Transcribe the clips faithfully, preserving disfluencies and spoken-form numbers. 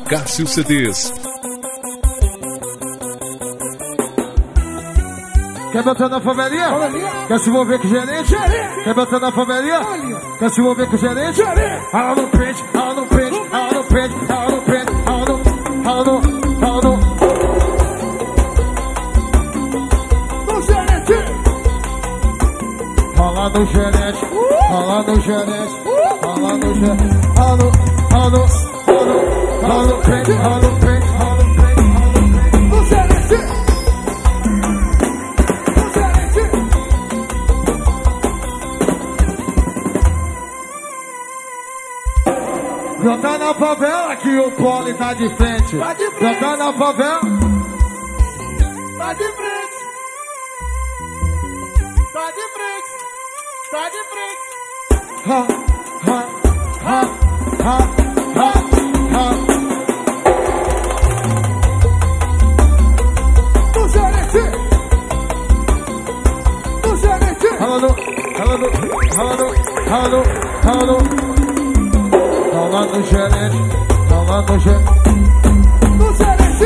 Cássio C Ds. Quer botar na favelinha? Quer se envolver com o gerente? Quer botar na favelinha? Quer se envolver com o gerente? Ela não prende, ela não prende, ela não prende, ela não prende, ela não, ela não, ela não. No gerente! Fala no gerente, fala no gerente, fala no gerente. Ela não, ela não, ela não, ela não prende, ela não prende, ela não prende, ela não prende. No gerente! Já tá na favela que o pole tá de frente. Tá de frente. Já tá na favela. Tá de frente. Tá de frente. Tá de frente. Ha, ha, ha, ha, ha, ha. No gerente. No gerente. Ela não, ela não, ela não, ela não, ela não. Fala no gerente, fala no gerente. No gerente.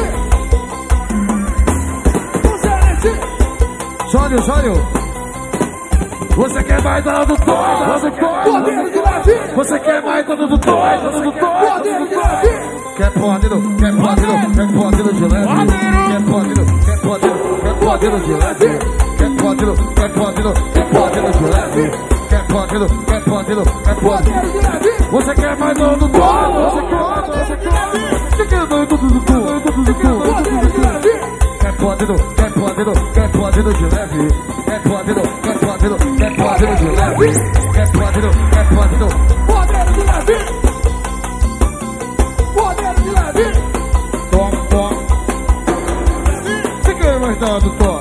No gerente. Sônio, Sônio. Você quer mais dano do toy, dano do toy. Poder de Davi. Você quer mais dano do toy, dano do toy. Poder de Davi. Quer podeiro, quer podeiro, quer podeiro de leve. Quer podeiro, quer podeiro, quer podeiro de leve. Quer podeiro, quer podeiro, quer podeiro de leve. Quer podeiro, quer podeiro, quer podeiro Poder de Davi. Você quer mais dano do toy, você quer mais dano do toy. Você quer mais dano do toy, dano do toy. Poder de Davi. Quer podeiro, quer podeiro, quer podeiro de leve. Quer podeiro, quer podeiro, quer podeiro de leve. Quer podeiro, quer podeiro. Poder de Davi. Poder de Davi. Toma, toma. Você quer mais dano do toy?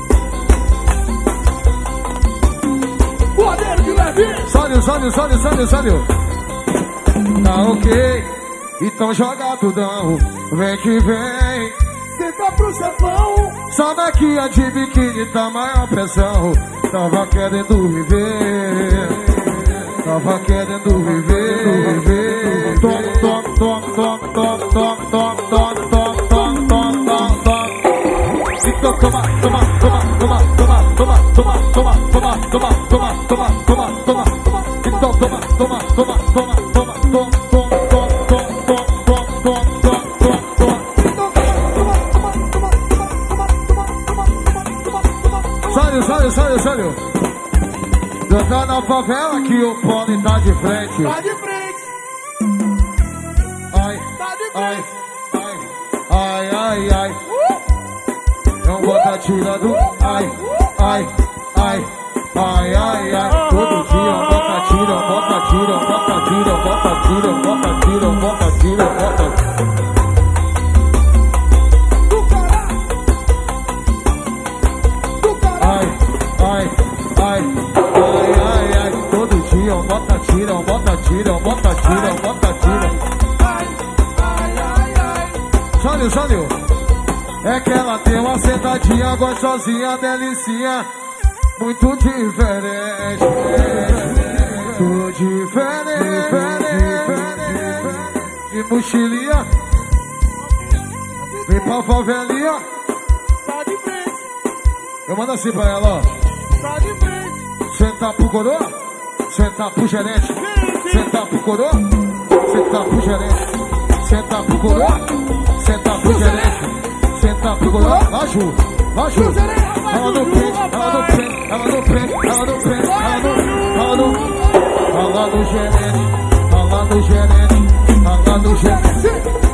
Poder de Davi. Sônio, Sônio, Sônio, Sônio, Sônio. Tá ok, então joga tudão. Vem que vem. Senta pro chefão. Só daqui a de biquíni tá maior pressão. Tava querendo viver. Tava querendo viver, viver. Toma, toma, toma, toma, toma, toma, toma, toma, toma, toma, toma, toma. Então toma, toma, toma, toma, toma, toma, toma, toma, toma, toma, toma, toma, toma, toma. Então toma, toma, toma, toma, toma, toma, toma, toma, toma, toma, toma, toma, toma, toma. Sônio, Sônio, Sônio, Sônio. Já tá na favela que o pole tá de frente. Tá de frente. Ai, Tá de ai, frente. ai, ai, ai, ai. Não bota tirando, ai, ai, ai, ai, ai, ai. Todo dia bota tira, bota tira, bota tira, bota tira, bota tira, bota tira, bota. Do caralho. Do caralho. Ai, ai, ai, ai, ai, ai. Todo dia bota tira, bota tira, bota tira, bota tira. Ai, ai, ai, ai. Sônio, Sônio. É que ela tem uma sentadinha gostosinha, delicinha, muito diferente. Muito diferente. De mochilinha, vem pra favelinha. Tá de frente. Eu mando assim pra ela, ó. Tá de frente. Senta pro coroa, senta pro gerente. Senta pro coroa, senta pro gerente. Senta pro coroa, senta pro gerente. Senta pro coroa, vai Ju, vai Ju. Ela não prende, ela não prende, ela não prende, ela não prende, ela não, ela não. Fala no gerente, fala no gerente, fala no gerente.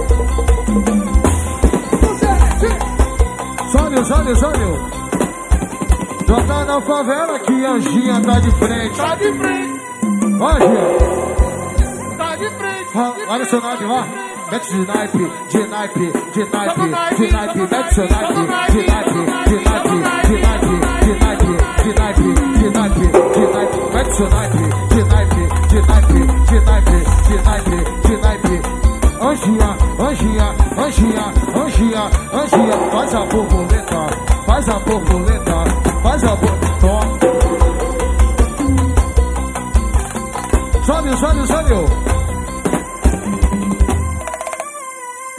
Sônio, Sônio, Sônio. Já tá na favela que a Anjinha tá de frente. Tá de frente. Vai, Anjinha. Tá de frente. Vai, olha o seu naipe, vai. Mete de naipe, de naipe, de naipe, de naipe. Mete seu naipe, de naipe, de naipe, de naipe, de naipe, de naipe, de naipe, de naipe. Mete seu naipe, de naipe, de naipe, de naipe, de naipe, de naipe. Anjinha, Anjinha, Anjinha, Anjinha, Anjinha. Faz a borboleta, faz a borboleta, faz a borboleta. Sobe, sobe, sobe.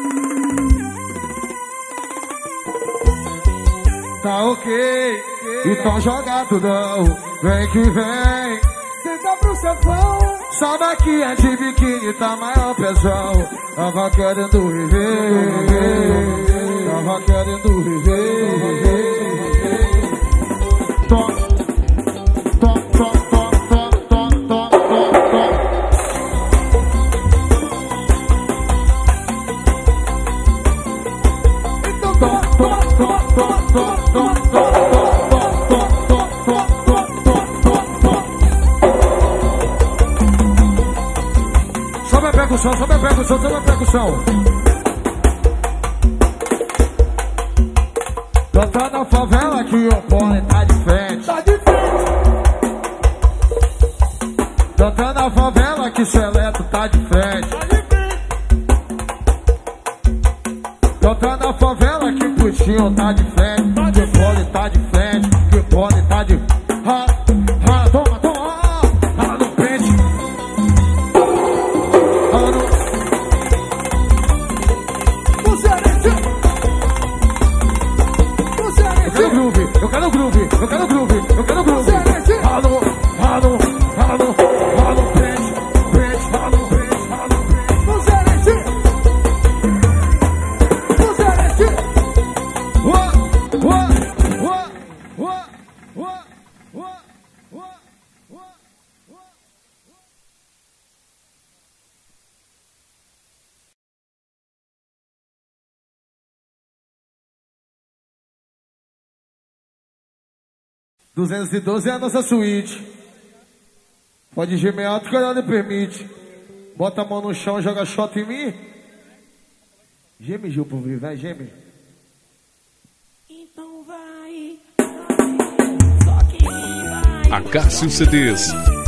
Tá ok, então joga tudão. Vem que vem, Senta pro chefão. só daqui é de biquíni, tá maior pesão. Tava querendo viver, tava querendo viver. Tom, tom, tom, tom, tom, tom, tom, tom. Então toma, toma, toma, toma, toma, toma, toma. Sobe a percussão, sobe a percussão, sobe a percussão. Tá na favela que o pole tá de frente. Tá de frente. Tá na favela que Seleto tá de frente. Tá de frente. Tá na favela que Putinho tá de frente. Que pole tá de frente, que pole tá de... Ha, ha, toma, toma, rala no pente. Rala no... O Cearense. O Eu Cearense. quero groove, eu quero groove, eu quero groove, eu quero groove. Cearense. Rala no, rala no, rala no, rala no pente, pente, rala no pente, rala no pente. O Cearense. O Cearense. Uá, uá, uá, uá, uá, uá, uá, uá, uá. duzentos e doze é a nossa suíte. Pode gemer alto que ela lhe permite. Bota a mão no chão, joga shot em mim. Geme, Gil, por vir, vai, geme. Então vai, vai, só que vai. Acácio C Ds. Só que vai,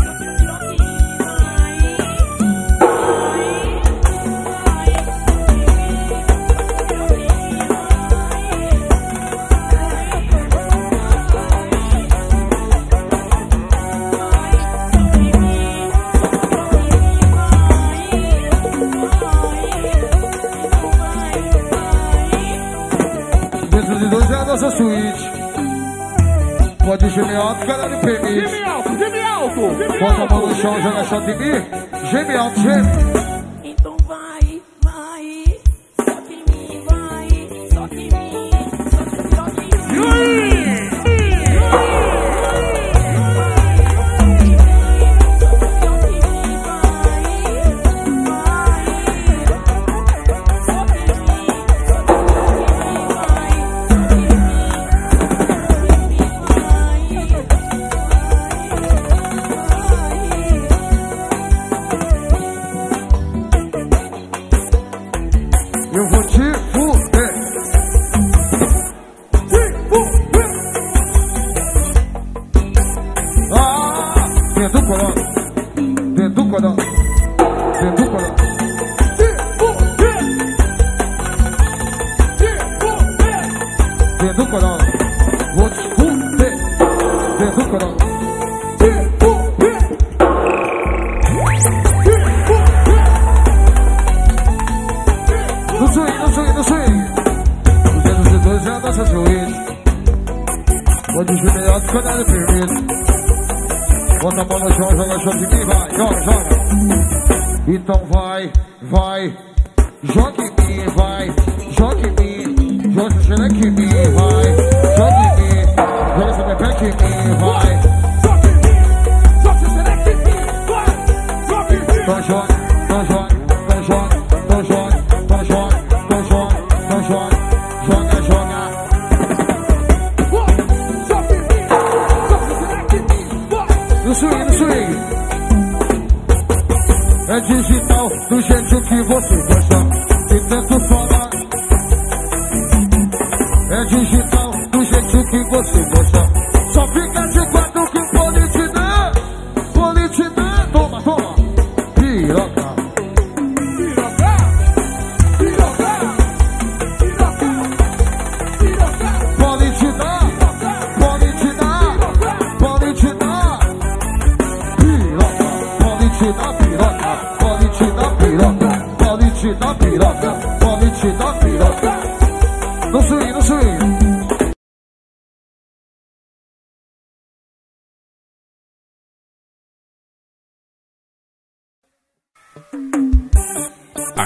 duzentos e doze é a nossa suíte. Pode gemer alto que ela lhe permite. Geme alto, geme alto. Geme Bota a mão no alto. chão, joga shot em mim. Geme alto, geme. então vai, vai, só que me vai, só que me, só que me, só que me. Eu vou te fuder. Ah, dentro do corão. Dentro do corão. Dentro do corão. Dentro do corão. Vou te fuder. Dentro do corão. No swing, no swing, no swing. duzentos e doze é a nossa suíte. Pode gemer alto quando ela permite. Bota a mão no chão, joga shot em mim, vai, joga, joga. Então vai, vai, joga em mim, vai, joga em mim, joga essa xereca em mim, vai, joga em mim, joga essa pepeca em mim, vai. Então joga, então joga, então joga, então joga, então joga, então joga, então joga, joga, joga. No swing, no swing. É digital, do jeito que você gosta. E tanto fala. É digital, do jeito que você gosta. Só fica de quatro que pode te dar. Pode te dar. Toma, toma. Piroca. Piroca. Piroca. Piroca. Piroca. Pode te dar. Pode te dar. Pode te dar. Piroca. Pode te dar piroca. Pode te dar piroca. Pode te dar piroca. Pode te dar piroca. No swing, no swing.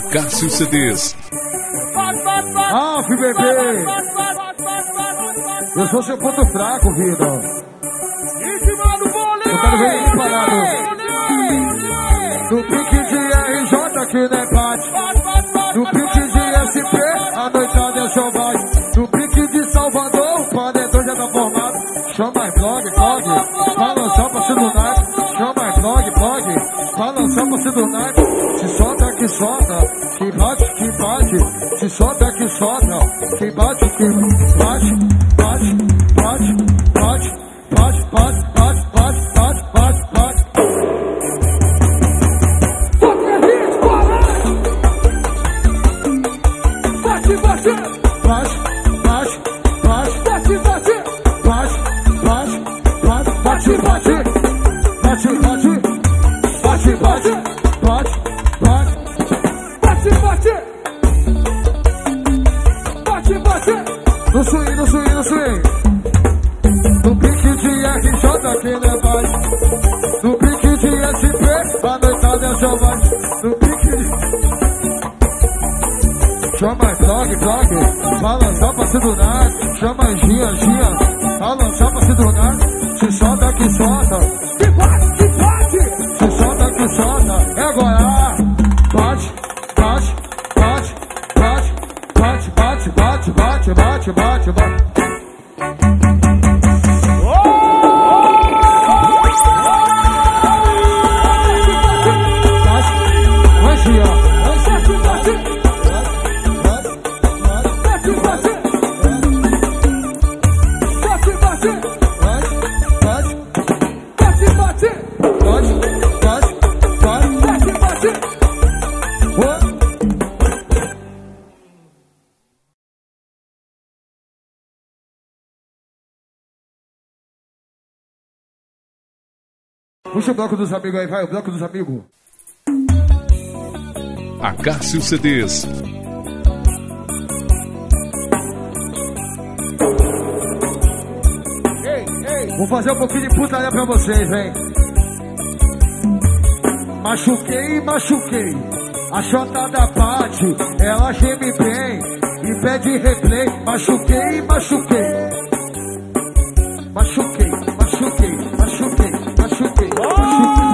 Acácio C Ds. Ah, filho bebê. Eu sou seu ponto fraco, vida. Eu quero ver ele parado. No pique de R J que não é bate. No pique de S P, a noitada é selvagem. No pique de Salvador, o paredão já tá formado. Chama as blog, blog, pra lançar pra ser do naipe. Chama as blog, blog, pra lançar pra ser do naipe. Se solta que solta, que bate, que bate. Se solta que solta, que bate, que bate. Bate, bate, bate, bate, bate, bate, bate, bate, bate, bate. Só que a gente fala. Bate, bate. Bate, bate, bate, Bate, bate. bate, bate, bate, bate, bate, bate, bate, bate, bate, bate, bate, bate. Bate, bate. Bate, bate. No swing, no swing, no swing. No pique de R J que não é bate. No pique de S P, a noitada é selvagem. No pique de... Chama as blog, blog, pra lançar pra ser do nada. Chama as gia, gia, pra lançar pra ser do nada. Se solta que solta, Que bate, que bate. se solta que solta. É agora. Bate, bate, bate, bate, bate, bate, bate, bate, bate, bate, bate. Bate, vai gia, vai gia. Bate, bate. Bate, bate. Bate, bate. Bate, bate. Puxa o bloco dos amigos aí, vai, o bloco dos amigos. Acácio C Ds. Vou fazer um pouquinho de putaria pra vocês, hein? Machuquei, machuquei. A chotada bate, ela geme bem e pede replay. Machuquei, machuquei. Machuquei, machuquei, machuquei, machuquei, machuquei.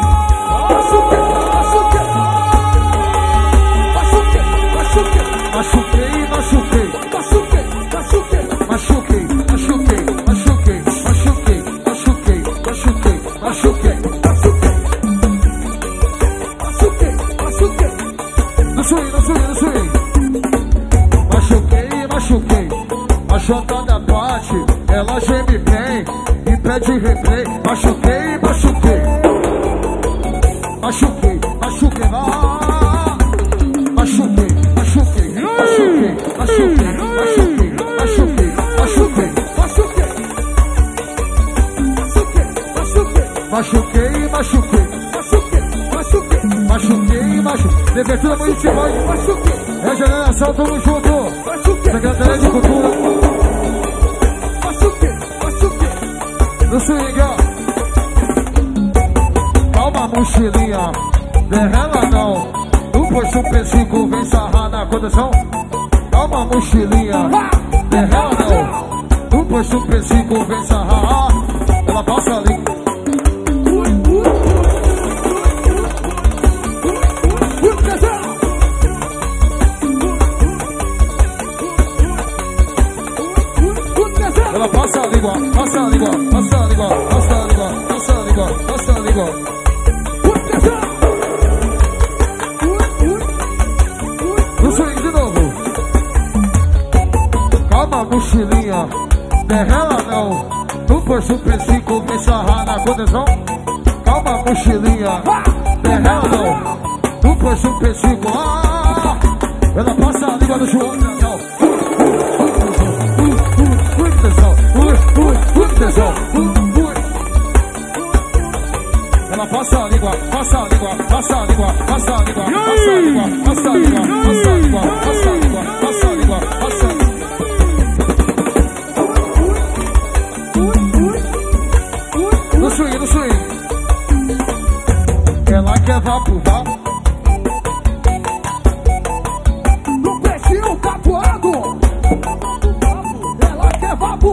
Machuquei, machuquei. Machuquei, machuquei, machuquei, machuquei, machuquei, machuquei, machuquei. No swing, no swing, no swing. Machuquei, machuquei. A chotada bate, ela geme bem e pede replay. Machuquei, machuquei. Machuquei, machuquei. Ah! Machuquei, machuquei, machuquei, machuquei, machuquei, machuquei, machuquei. Machuquei, machuquei. Machuquei, machuquei. Prefeitura Municipal de Regeneração, tamo junto. Secretaria de Cultura. No swing, ó. Calma, mochilinha. Derrela não. No posto P cinco vem sarrar na condição. Calma, mochilinha. Derrela não. No posto P cinco vem sarrar. Ela passa ali. Ela passa a língua, passa a língua, passa a língua, passa a língua, passa a língua, passa a língua. No swing de novo. Calma, mochilinha. Derrela não. No posto P cinco vem sarrar na condição. Calma, mochilinha. Derrela não. No posto P cinco. Ah! Ela passa a língua no joelho. Ela passa a língua, passa a língua, passa a língua, passa a língua, passa a língua, passa a língua, passa a língua, passa a língua, passa a língua, passa a língua. No swing, no swing. Ela quer vapo, vapo.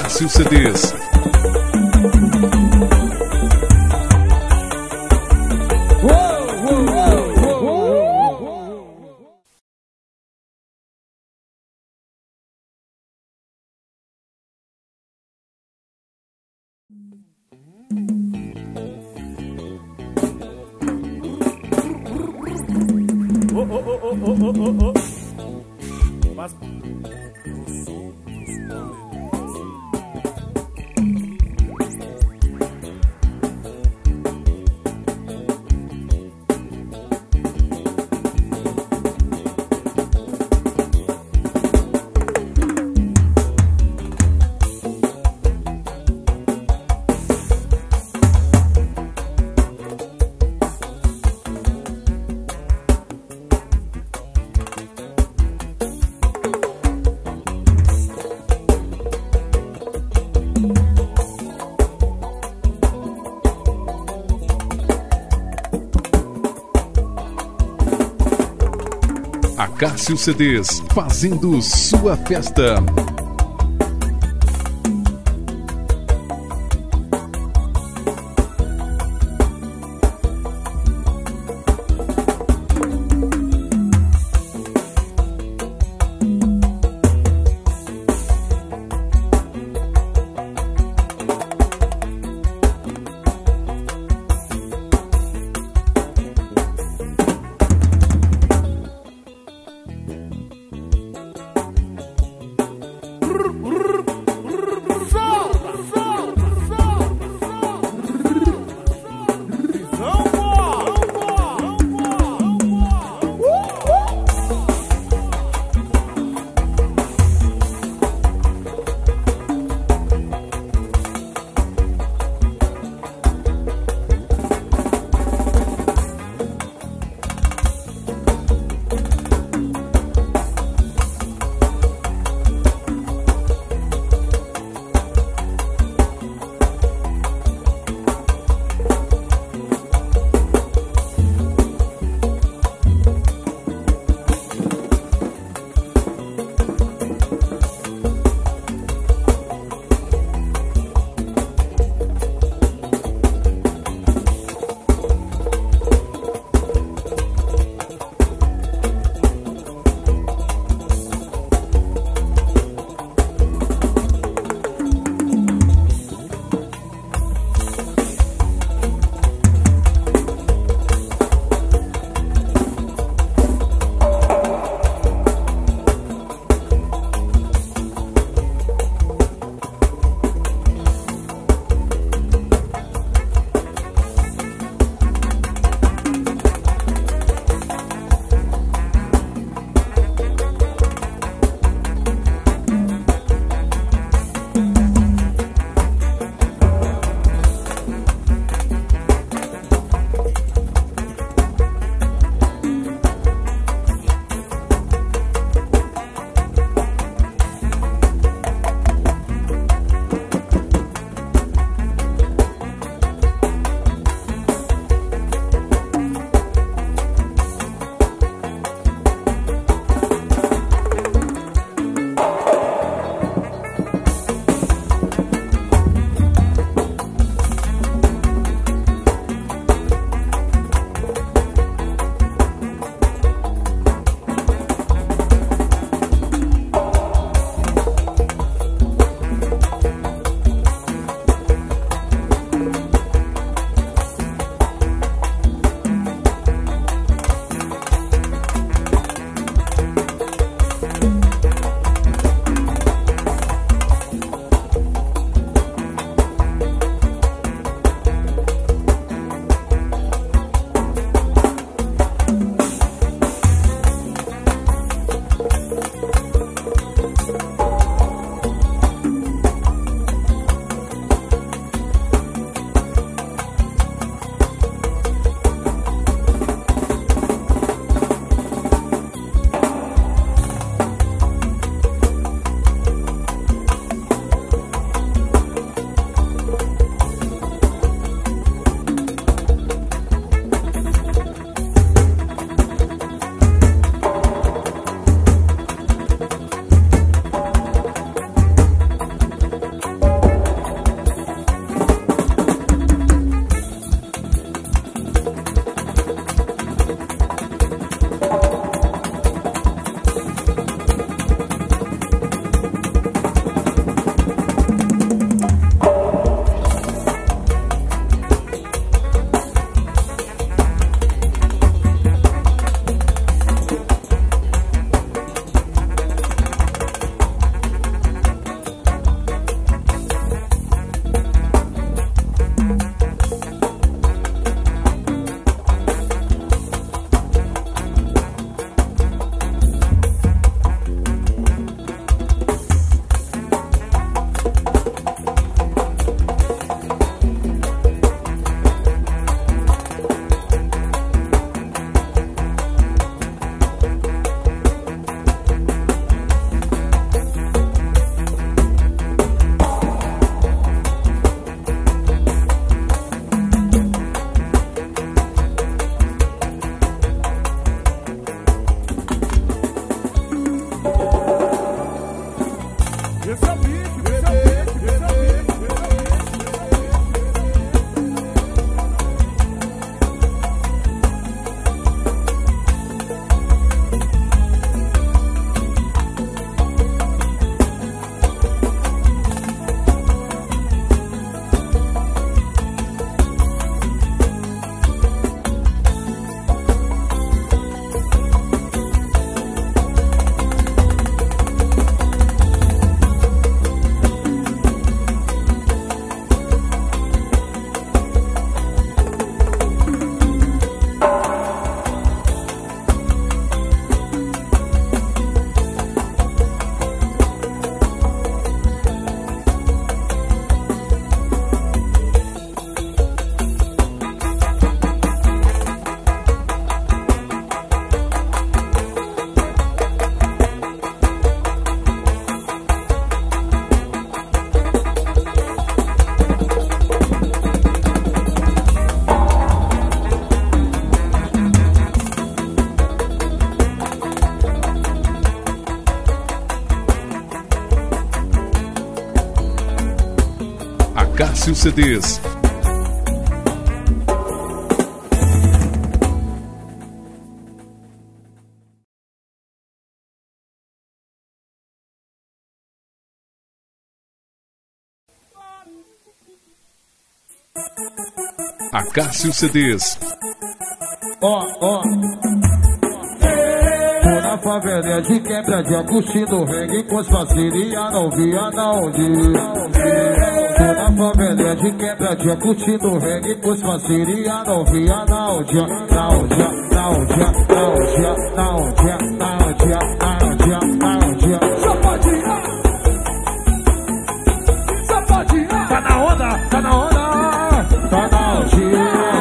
Acácio C Ds. Oh, oh, oh, oh, oh, oh, oh. Mas... Acácio C Ds, fazendo sua festa. Acácio C Ds. Acácio C Ds. Ó, ó. Tô na favela de quebradinha, curtindo reggae com as parcerias, não via na onde. Tô na favela de quebradinha, curtindo reggae com as parcerias, não via na onde. Na onde, na onde, na onde, na onde, na onde, na onde, na onde. Sapatinha! Sapatinha! Tá na onda, tá na onda. Tá na onde,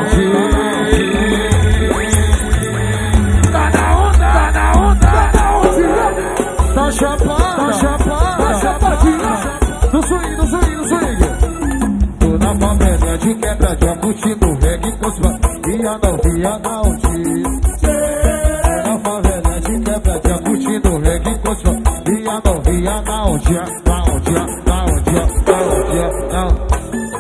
tá na onda, tá na onda, tá na onda. Tá chapada, tá chapada, tá chapadinha. No swing, no swing, no swing. Tô na favela de quebradinha, curtindo reggae com os via não via na onde. Tô na favela de quebradinha, curtindo reggae com os via não via na onde. Na onde, na onde, na onde, na onde.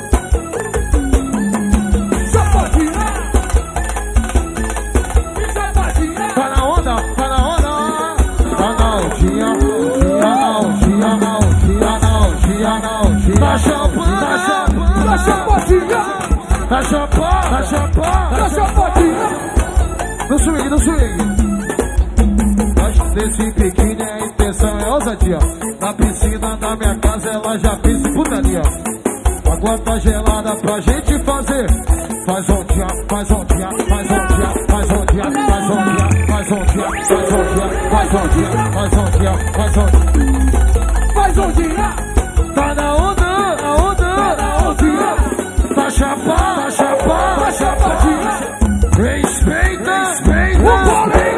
Tá chapando, tá chapando, Tá chapadinha! tá chapando, tá chapando, Tá chapadinha! no swing, no swing. Gosto desse biquíni, a intenção é ousadia. Na piscina da minha casa ela já fez putaria. Água tá gelada pra gente fazer. Faz um dia, faz um dia, faz um dia, faz um dia, faz um dia, faz um dia, faz um dia, faz um dia, faz um dia, faz um dia. Faz um dia! Tá na onda, na onda, na onda. Tá chapado, tá chapado, Tá chapadinha! respeita, respeita, O goleiro!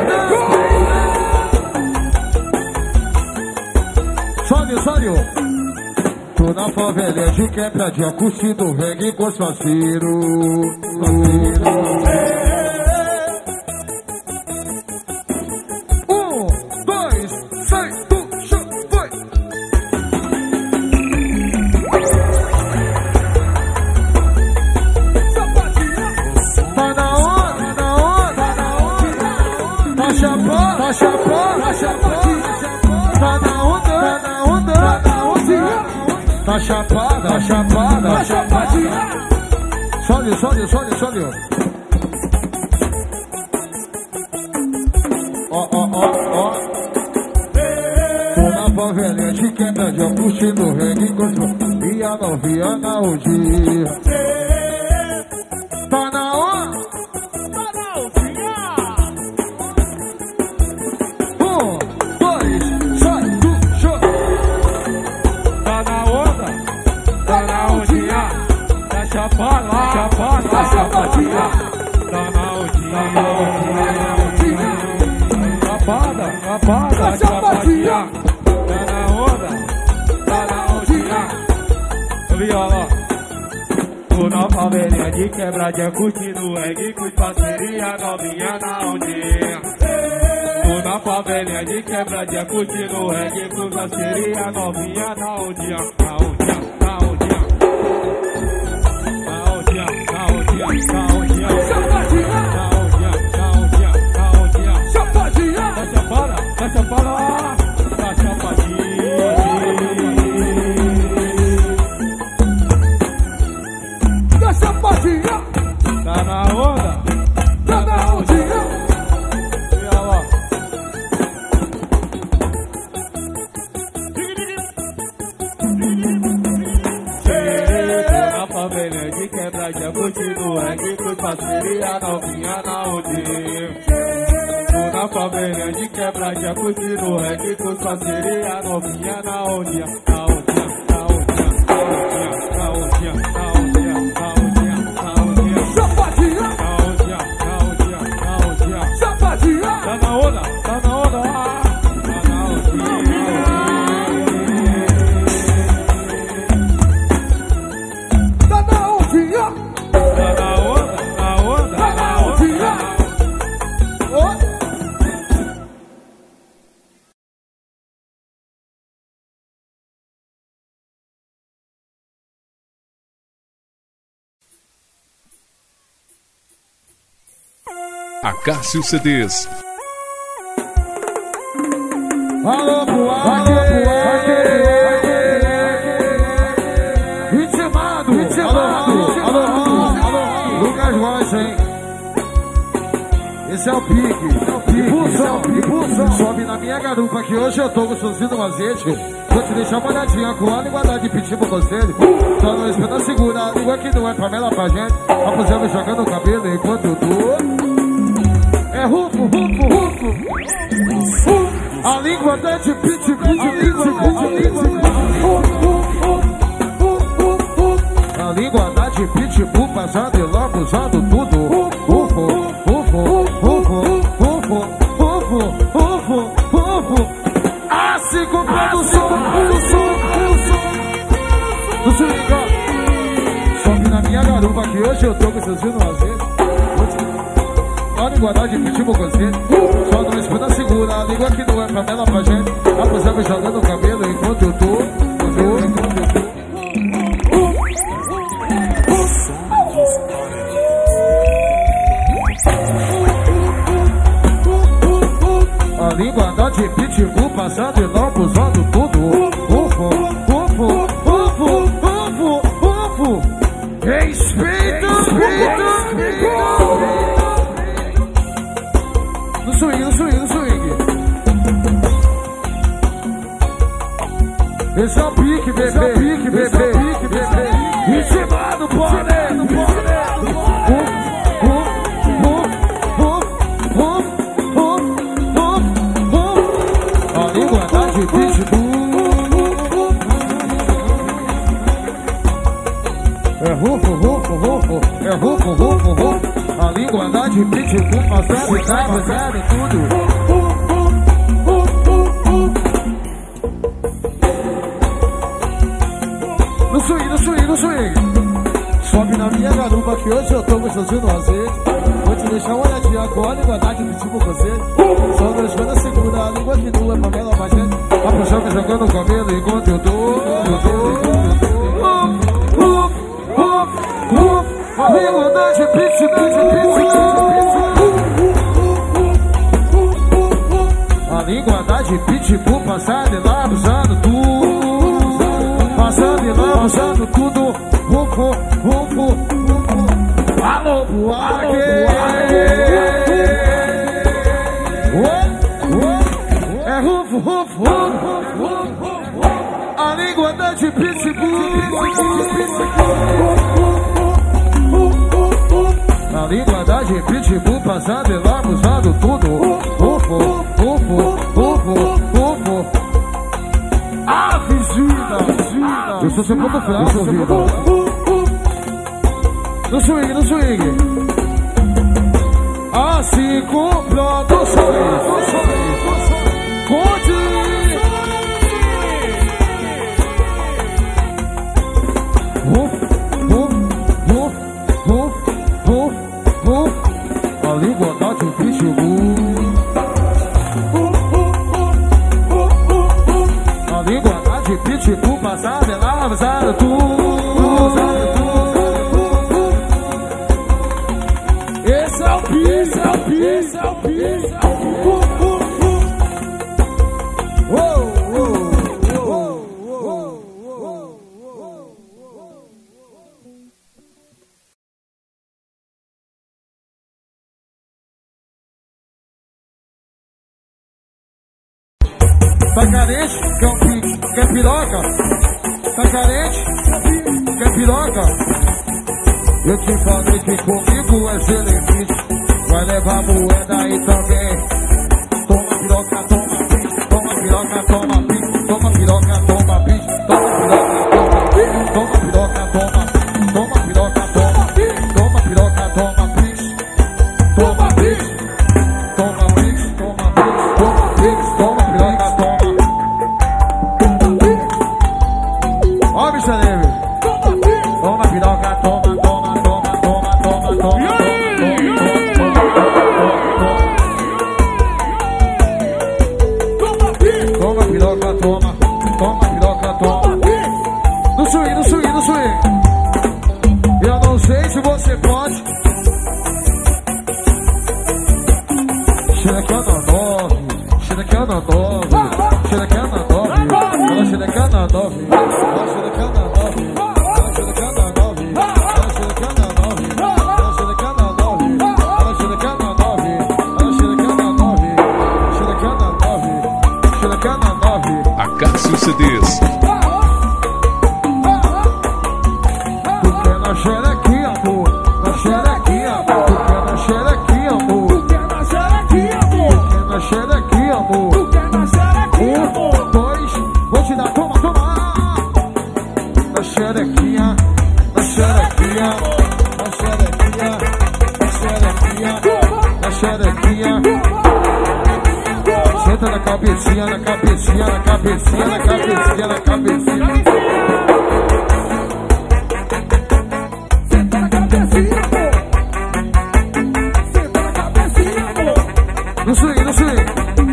Sódio, sódio. Tô na favela de quebradinha, curtindo reggae com os parceiros. Um, dois, seis, do show, foi. Tá na onda, na onda, na onda. Tá chapando, tá chapando, tá chapando. Tá na onda, tá na onda, tá na onda. Tá chapada, tá chapada, Tá chapadinha! Sódio, sódio, sódio, sódio. Ó, ó, ó, ó. Tô na favela de quebradinha, curtindo reggae com os e a novinha na onde. Tá na onda. Um, dois, sai do show. Tá na onda, tá na ondinha, tá chapada, chapada, Tá chapadinha! tá na ondinha, chapada, chapada, Tá chapadinha! tá na onda, tá na ondinha, viola. Tô na favelinha de quebradinha, curtindo reggae com parceria, novinha na ondinha. Tô na favelinha de quebradinha, curtindo reggae com parceria, novinha na ondinha, na ondinha, na ondinha, na ondinha, na ondinha, na ondinha, Chapadinha! na ondinha, na ondinha, na ondinha. Chapadinha! Tá chapada, tá chapada, tá chapadinha. Tá chapadinha! Tá na onda, Tá na ondinha! viola. Tô na favela de quebradinha, curtindo reggae com parceria, novinha na ondinha. Tô na favela de quebradinha, curtindo reggae com parceria, novinha na ondinha, na ondinha, na ondinha, na ondinha, na ondinha, na ondinha, na ondinha, Chapadinha! na ondinha, na ondinha, na ondinha. Chapadinha! Tá na onda, tá na onda, tá na ondinha. Tá na ondinha! Tá na onda, na onda, Tá na ondinha! Ó. Acácio C Ds. Alô, Buarque, Ritmado, Ritmado, alô, alô, Lucas Voz, hein? Esse é o pique, esse é o pique, impulsão, impulsão. Sobe na minha garupa que hoje eu tô gostosinho no azeite. Vou te deixar molhadinha com a língua de pedir pro conselho. Só não espera segurar a língua que não é Pamela pra gente. Raposando jogando o cabelo enquanto eu tô. É rufo, rufo, rufo. A língua tá de pit, pit, pit, a língua tá de pitbull, passando e logo usando tudo. Ufo, ufo, ufo, ufo, ufo, ufo, ufo. Assim comprando o som, o som, o som. Do swing, sobe na minha garupa que hoje eu tô com seus filhos no azeite. Olha igualdade de pitbull com você. Só não escuta, segura a língua que não é Pamela pra gente. A posava jogando o cabelo enquanto eu tô, eu tô, enquanto eu tô. A língua anda de pitbull, passando e logo usando tudo. Ufo, ufo, ufo, ufo, ufo. Respeita, respeita, respeita. No swing, no swing, no swing. Esse é o pique, bebê, esse é o pique, bebê, pique, bebê. Ritmado, pode, não pode. A língua tá de pitbull. É rufo, rufo, rufo. É rufo, rufo, rufo. A língua anda de pitbull, passando e tá fazendo tudo. No swing, no swing, no swing. Sobe na minha garupa que hoje eu tô gostosinho no azeite. Vou te deixar uma olhadinha com a língua anda de pitbull com você. Só não espera segura a língua que não é Pamela pra gente. A puxão jogando o cabelo enquanto eu tô, eu tô. A língua anda de pitbull. A língua anda de pitbull, passando e lá usando tudo. Passando e lá usando tudo. Rufo, rufo, rufo. Alô, Buarque. É rufo, rufo, rufo. A língua anda de pitbull. A língua da de pitbull, passando e logo usando tudo. Ufo, ufo, ufo, ufo. Ah, vigila, vigila. Eu sou seu ponto fraco, vida. No swing, no swing. Assim complota o swing. Conte. A língua tá de pitbull. A língua tá de pitbull, passada e lá usando tudo. Esse é o pique, esse é o pique, esse é o pique. Tá carente? Quer, pi... Quer piroca? Tá carente? Quer piroca? Eu te falei que comigo é ser limite. Vai levar moeda aí também. Toma piroca, toma pique. Toma piroca, toma pique. Toma piroca, toma pique. Toma piroca, toma pique. Toma piroca, toma pique. Toma piroca, toma pique. Toma pique. Toma pique, toma pique. Toma pique, toma piroca, toma. Ó, bicho livre. Toma piroca, toma, toma, toma, toma, toma, toma, toma, toma, toma, toma, toma. xereca na nove, xereca na nove, xereca na nove, ela xereca na nove, ela xereca na nove, ela xereca na nove, ela xereca na nove, ela xereca na nove, ela xereca na nove, ela xereca na nove, xereca na nove, xereca na nove. Acácio C Ds. Tu quer na xerequinha, amor, na xerequinha, amor, tu quer na xerequinha, amor, Tu quer na xerequinha, amor? quer na xerequinha, amor. Tu quer na xerequinha, Um, amor? dois, vou te dar, toma, toma. Na xerequinha, na xerequinha, na xerequinha, na xerequinha, na xerequinha. Senta na cabecinha, na cabecinha, na cabecinha, na cabecinha, na cabecinha. Senta na cabecinha, amor. Senta na cabecinha, amor. No swing, no swing.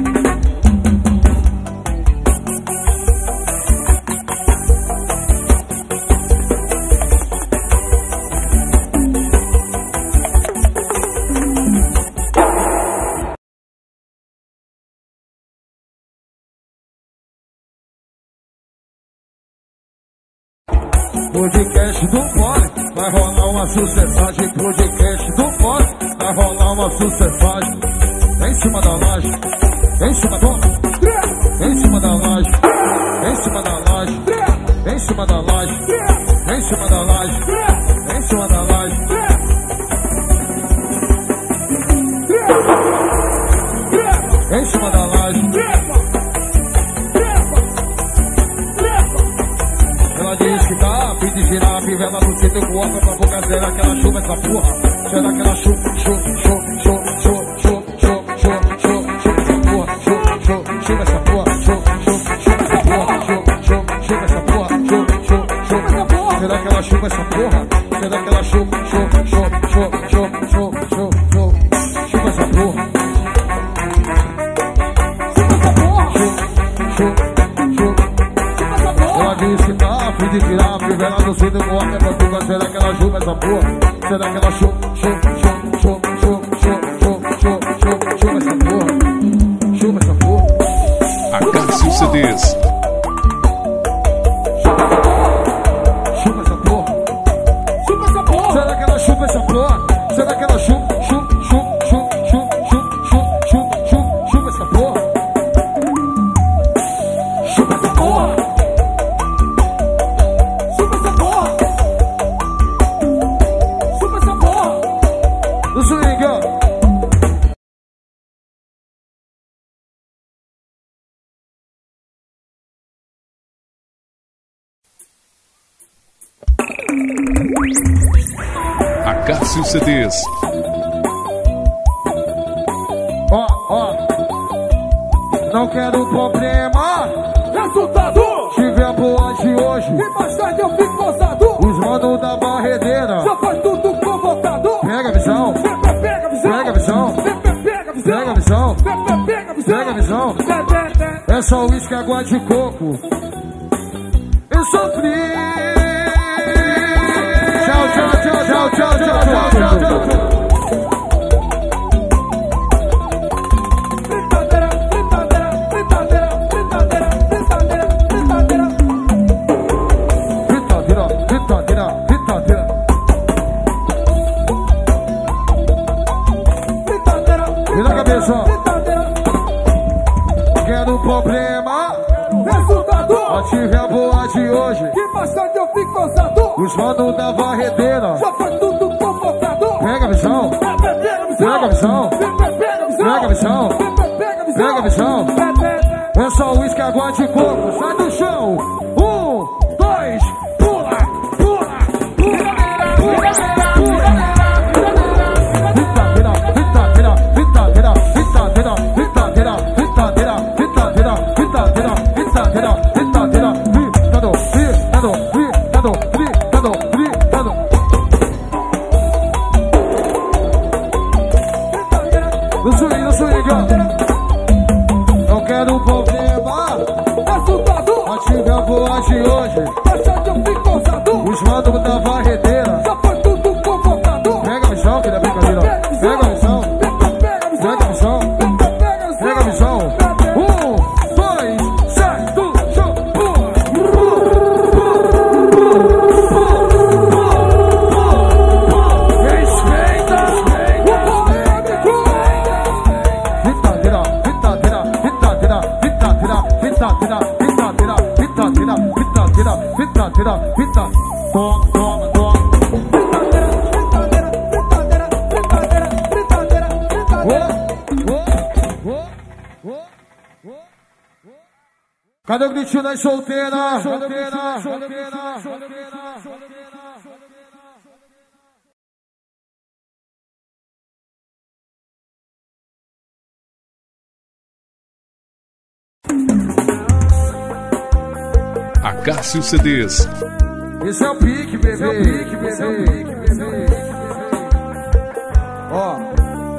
Podcast do Pole, vai rolar uma sucessagem. Podcast do Pole, vai rolar uma sucessagem. Em cima da laje, em cima do, em cima da laje, em cima da laje, em cima da laje, em cima da laje, em cima da laje. Em cima da laje. Ela diz que tá a fim de girar a fivela no sítio com outra pra boca. Será que ela chuva essa porra? Será que ela chuva, chuva, chuva, chuva, chuva, chuva, chuva, chuva, chuva, chuva essa porra? Chuva, chuva, chuva essa porra, chuva, chuva, chuva essa porra, chuva, chuva, chuva essa porra, chuva, chuva, chuva essa porra. Será que ela chuva essa porra? Será que ela chuva, chuva, chuva, chuva, chuva, chuva, chuva, chuva, chuva essa porra? Ela diz que tá a fim de tirar a fivela do cinto com a batuca. Será que ela chuva essa porra? Será que ela chuva, chuva, chuva, chuva, chuva, chuva, chuva, chuva, chuva essa porra? Chuva essa porra? Acácio C Ds. Chuva essa porra? Chupa essa porra. Será que ela chuva essa porra? Será que ela chuva, chuva, chuva, chuva, chuva, chuva, chuva, chuva, chuva, chuva essa porra? Chuva essa porra? Chupa essa porra. Chupa essa porra. No swing, ó. Acácio C Ds. Ó, ó. Não quero problema. Resultado. Tiver boa de hoje. E mais tarde eu fico gozado. Os manos da barredeira. Já faz tudo convocado. Pega a visão. Pega, pega a visão. Pega a visão. Pega, pega a visão. Pega a visão. Pega, pega a visão. Pega a visão. Pega, pega. É só uísque, água de coco. Eu sofri. Tchau, tchau, tchau, tchau, tchau, tchau, tchau, tchau, tchau. Brincadeira, brincadeira, brincadeira, brincadeira, brincadeira, brincadeira. Brincadeira, brincadeira, brincadeira. Brincadeira, E na cabeça, ó. brincadeira. Quero problema. Resultado. Ative a boa de hoje. E mais tarde eu fico gozado. Os manos da varredeira. Já faz tudo convocado. Pega a visão. Pega, pega a visão. Pega a visão. Pega, pega a visão. Pega a visão. Pega, pega a visão. Pega a visão. Pega, pega. É só uísque, água de coco. Sai do chão. Um, dois, pula, pula, pula, pula, pula. Brincadeira, brincadeira, brincadeira, brincadeira, brincadeira, brincadeira, brincadeira, brincadeira, brincadeira, brincadeira, brincando, brincando, brincando, brincando, brincando. No swing, no swing, ó. Não quero problema. Resultado. Ative a boa de hoje. Mais tarde eu fico gozado. Os manos da varredeira. Já faz tudo convocado. Pega a visão, que da brincadeira. Pega a visão. Pega, pega a visão. Pega a visão. Pega, pega Fita, tira, fita, tira, fita, tira, fita, tira, fita, tira, fita. Toma, toma, toma. Cadê o gritinho das solteiras? Solteira, solteira, solteira, solteira. Acácio C Ds. Esse é o pique, bebê. Esse é o pique, bebê. Esse é o pique, bebê. Ó.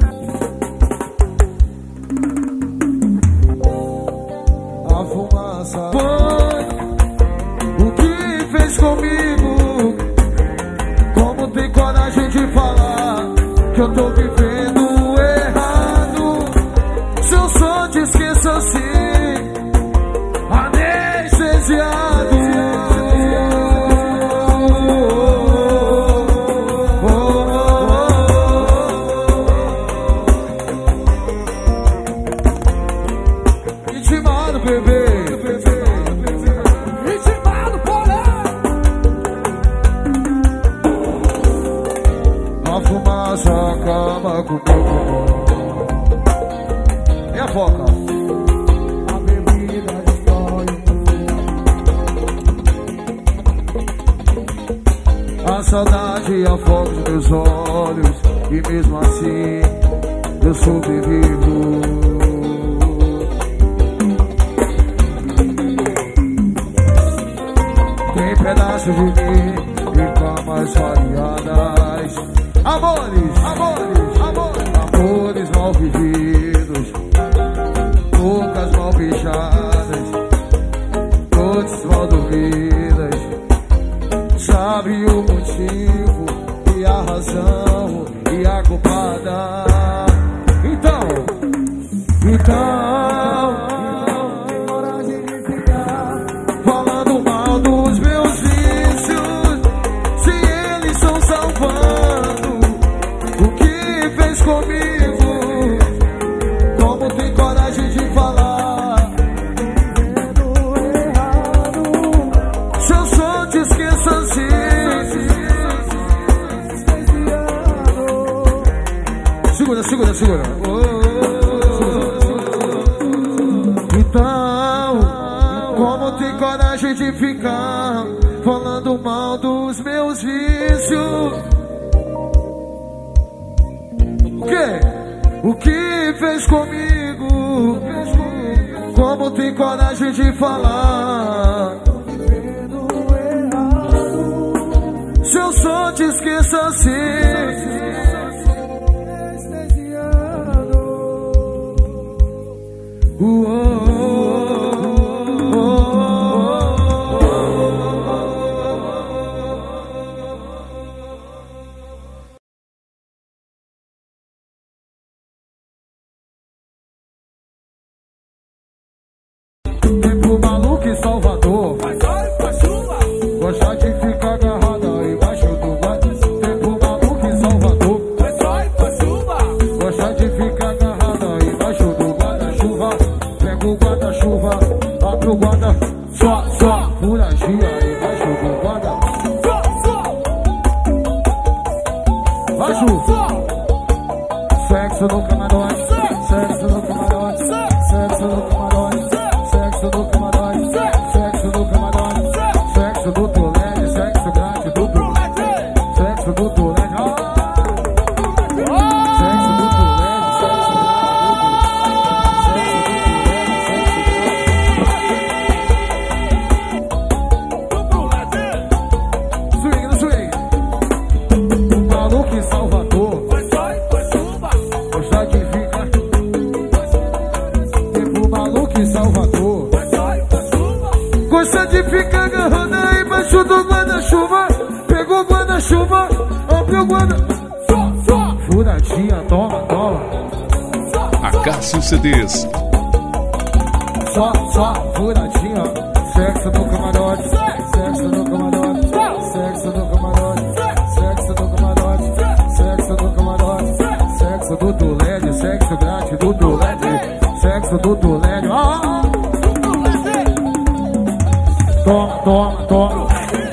A fumaça foi o que fez comigo. Como tem coragem de falar que eu tô vivendo errado? Se eu só te esqueço assim, anestesiado. Intimado, bebê. Intimado, porém. A fumaça acaba com o meu pulmão. E a foca? A bebida destrói. A saudade afoga os meus olhos. E mesmo assim eu sobrevivo. Tem pedaços de mim e camas variadas. Amores, amores, amores, amores mal vividos, bocas mal beijadas, noites mal dormidas. Sabe o motivo e a razão e a culpada. Então, então, tem coragem de ficar falando mal dos meus vícios, se eles estão salvando o que fez comigo. Como tem coragem de falar vivendo errado? Se eu só te esqueço assim, segura, segura, segura. Oh. Então, como tem coragem de ficar falando mal dos meus vícios? O quê? O que fez comigo? Como tem coragem de falar se eu só te esqueço assim? Tempo maluco em Salvador, gosta de ficar agarrada embaixo do guarda. Tempo maluco em Salvador, gosta de ficar agarrada embaixo do guarda-chuva. Pega o guarda-chuva, abre o guarda, só, só, furadinha embaixo do guarda. Vai, Ju. Sexo no camarote, sexo no camarote, sexo no camarote, sexo no camarote, sexo no camarote, sexo do tolete, sexo grátis do tolete, sexo do tolete, sexo do tolete, sexo swing no swing. O maluco em Salvador, gosta de ficar. Tempo maluco em Salvador, gosta de ficar agarrada embaixo do guarda-chuva. Pegou o guarda-chuva, abriu o guarda, furadinha, toma, toma. Acácio C Ds. Só, só, furadinha. Sexo no camarote, sexo no camarote, sexo no camarote, sexo no camarote, sexo no camarote, sexo do tolete, sexo grátis do tolete, sexo do tolete. Ah! toma, toma, toma.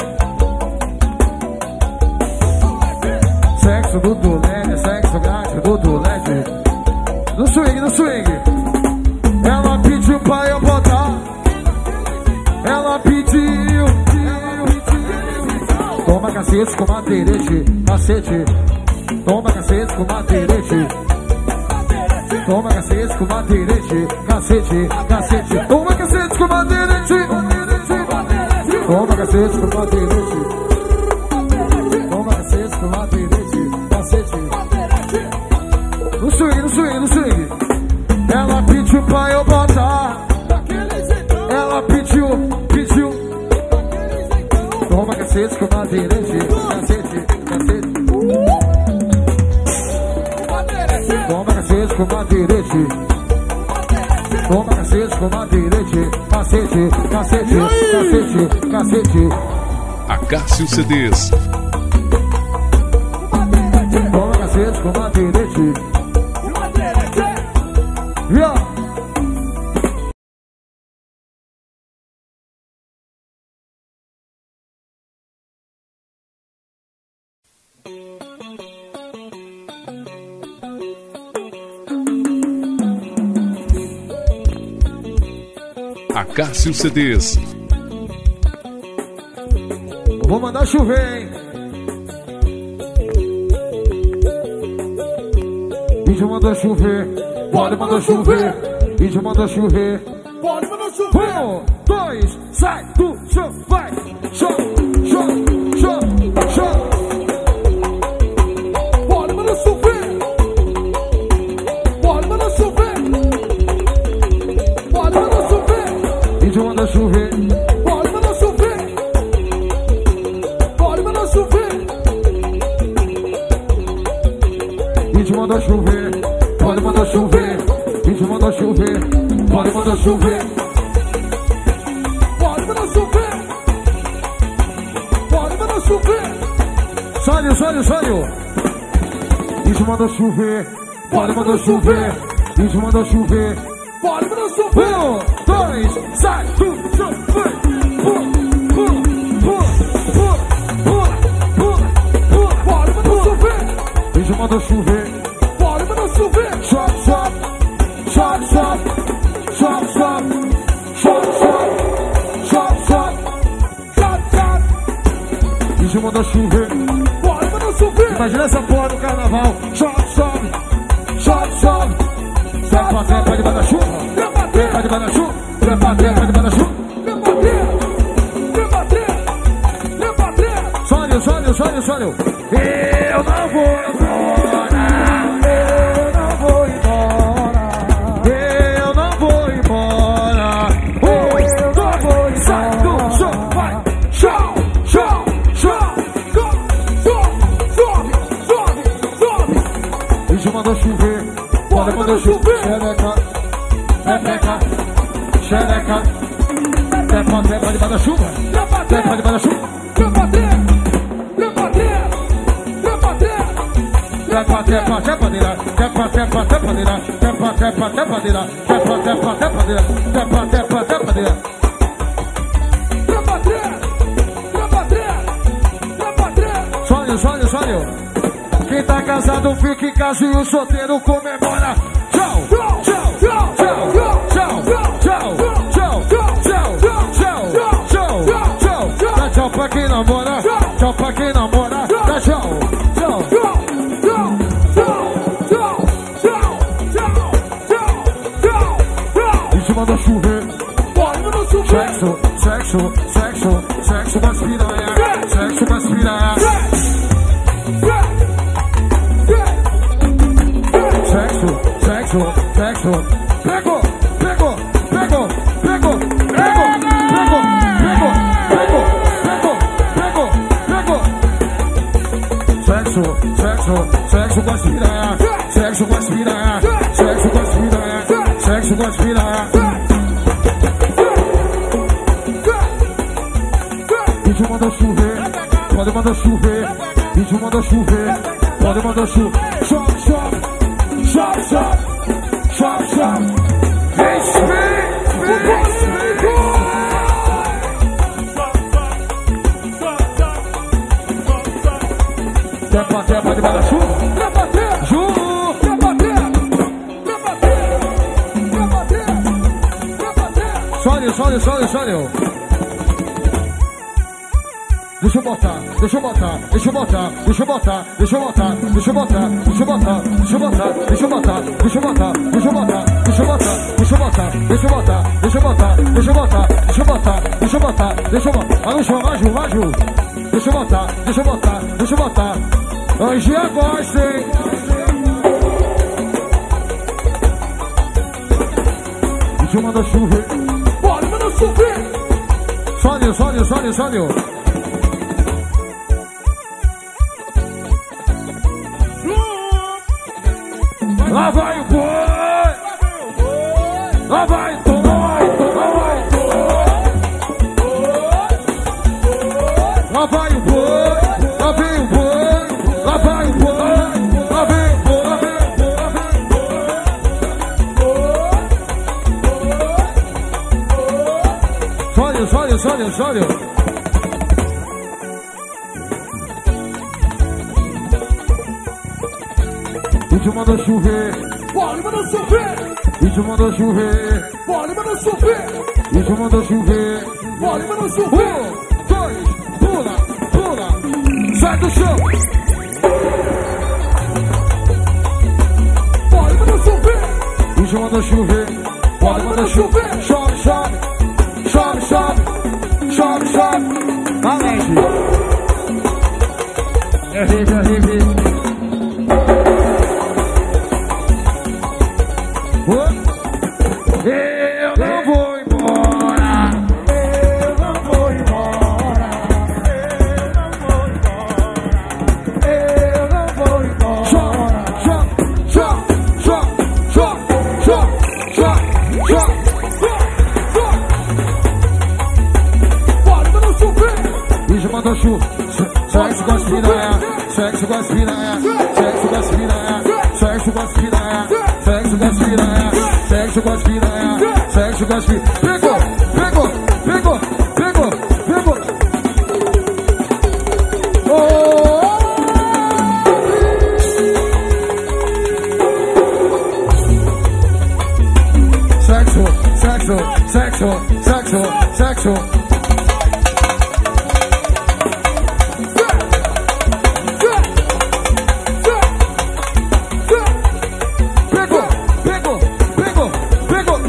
Sexo do Dulete, sexo grátis do Dulete. No swing, no swing. Ela pediu pra eu botar. Ela pediu. Toma cacete com madeirete, cacete. Toma cacete com madeirete. Toma cacete com madeirete, cacete, cacete. Toma cacete com madeirete. Toma cacete com madeirete. Toma cacete com madeirete, cacete. No swing, no swing, no swing. Ela pediu pra eu botar. Ela pediu, pediu. Toma cacete com madeirete, cacete, cacete. Toma cacete com madeirete. Toma cacete com madeirete. Cacete, cacete, cacete, cacete. Acácio C Ds. Toma cacete com madeirete. Yeah. Acácio C Ds. Vou mandar chover, hein? Índio mandou chover. Pode mandar chover. Índio mandou chover. Pode mandar chover. Um, dois, sai do show, vai. Show, show, show, show. Pode mandar chover. Pode mandar chover. Pode mandar chover. Índio manda chover. Pode mandar chover. Pode mandar chover. Índio manda chover. Pode mandar chover. Índio manda chover. Pode mandar chover. Pode mandar chover. Pode mandar chover. Sório, sório, sório. Índio manda chover. Pode mandar chover. Índio manda chover. Pode mandar chover. Um, dois, sai do show, vai. Pula, pula, pula, pula, pula, pula, pula. Pode mandar chover. Índio manda chover. Pode mandar chover. Chop, chop, chop, chop, chop, chop, chop, chop, chop, chop. Chop, chop. Índio manda chover. Pode mandar chover. Imagina essa porra no carnaval. Chop, chop, chop, chop. Trepa, trepa de guarda-chuva. Trepa de guarda-chuva. Trepa, trepa de guarda-chuva. Trepa, trepa. Trepa, trepa. Trepa, trepa. Sório, sório, sório, sório. Eu não vou embora. Eu não vou embora. Eu não vou embora. Um, dois, sai do show, vai. Show, show, show. Sobe, sobe, sobe. Índio mandou chover. Pode mandar chover. Xereca, pepeca, xereca. Trepa, trepa de guarda-chuva. Trepa, Trepa de guarda-chuva. trepa, trepa. Trepa, trepa. Trepa, trepa. Trepa, trepa, trepadeira. Trepa, trepa, trepadeira. Trepa, trepa, trepadeira. Trepa, trepa, trepadeira. Trepa, trepa, trepadeira. Trepa, trepa. Trepa, trepa. Trepa, trepa. Sório, sório, sório. Quem tá casado fica em casa e o solteiro comemora. Tchau, tchau, tchau, tchau, tchau, tchau, tchau, tchau, tchau, tchau, tchau. Dá tchau pra quem namora. Tchau pra quem namora. Dá tchau, tchau. Tchau, tchau, tchau, tchau, tchau, tchau, tchau, tchau, tchau. Índio manda chover. Pode mandar chover. Sexo, sexo, sexo, sexo mais piranha. Sexo mais piranha. Sexo, sexo, sexo. Pegou, pegou, pegou, pegou, pegou, pegou, pegou, pegou, pegou, pegou, pegou. Sexo, sexo, sexo com as piranha. Sexo com as piranha. Sexo com as piranha. Sexo com as piranha. Índio manda chover. Pode mandar chover. Índio manda chover. Pode mandar chover. Chop, chop. Chop, chop, chop, chop. Respeito, respeito. Sônia, Sônia, Sônia, Sônia. Deixa eu botar, deixa eu botar, deixa eu botar, deixa eu botar, deixa eu botar, deixa eu botar, deixa eu botar, deixa eu botar, deixa eu botar, deixa eu botar, deixa eu botar, deixa eu botar, deixa eu botar, deixa eu botar, deixa eu botar, deixa eu botar, deixa eu botar, deixa eu botar, deixa eu botar, vai no chão, vai Ju, vai Ju. Deixa eu botar, deixa eu botar, deixa eu botar. Hoje é gosto, hein? Deixa eu mandar chover. Bora, manda chover. Sônia, Sônia, Sônia, Sônia. Lá vai o boi, lá vai o boi, lá vai o boi, lá vai o boi, lá vem o boi, lá vai o boi, lá vem o boi, lá vem o boi, lá vem o boi. Sônia, Sônia, Sônia, Sônia. E te mandou chover, Bora, manda chover. e te mandou chover, Bora, manda chover. e te mandou chover. Bora, manda chover. Um, dois, pula, pula, sai do chão. Bora, manda chover. E te mandou chover, pode mandar chover. Chove, chove, chove, chove, chove, chove. Valente. É rave, é rave. Eu não vou embora, eu não vou embora, eu não vou embora, chove, chove, chove, chove, chove, chove, chove, chove. Bora, manda chover. Bicho mandou chuva, sexo com as piranha, sexo com as piranha, sexo com as piranha, sexo com as piranha, sexo com as piranha, sexo com as piranha, sexo com as piranha. Pegou, pegou, pegou, pegou, pegou. Oh! Sexo, sexo, sexo, sexo, sexo. Pegou, pegou, pegou, pegou.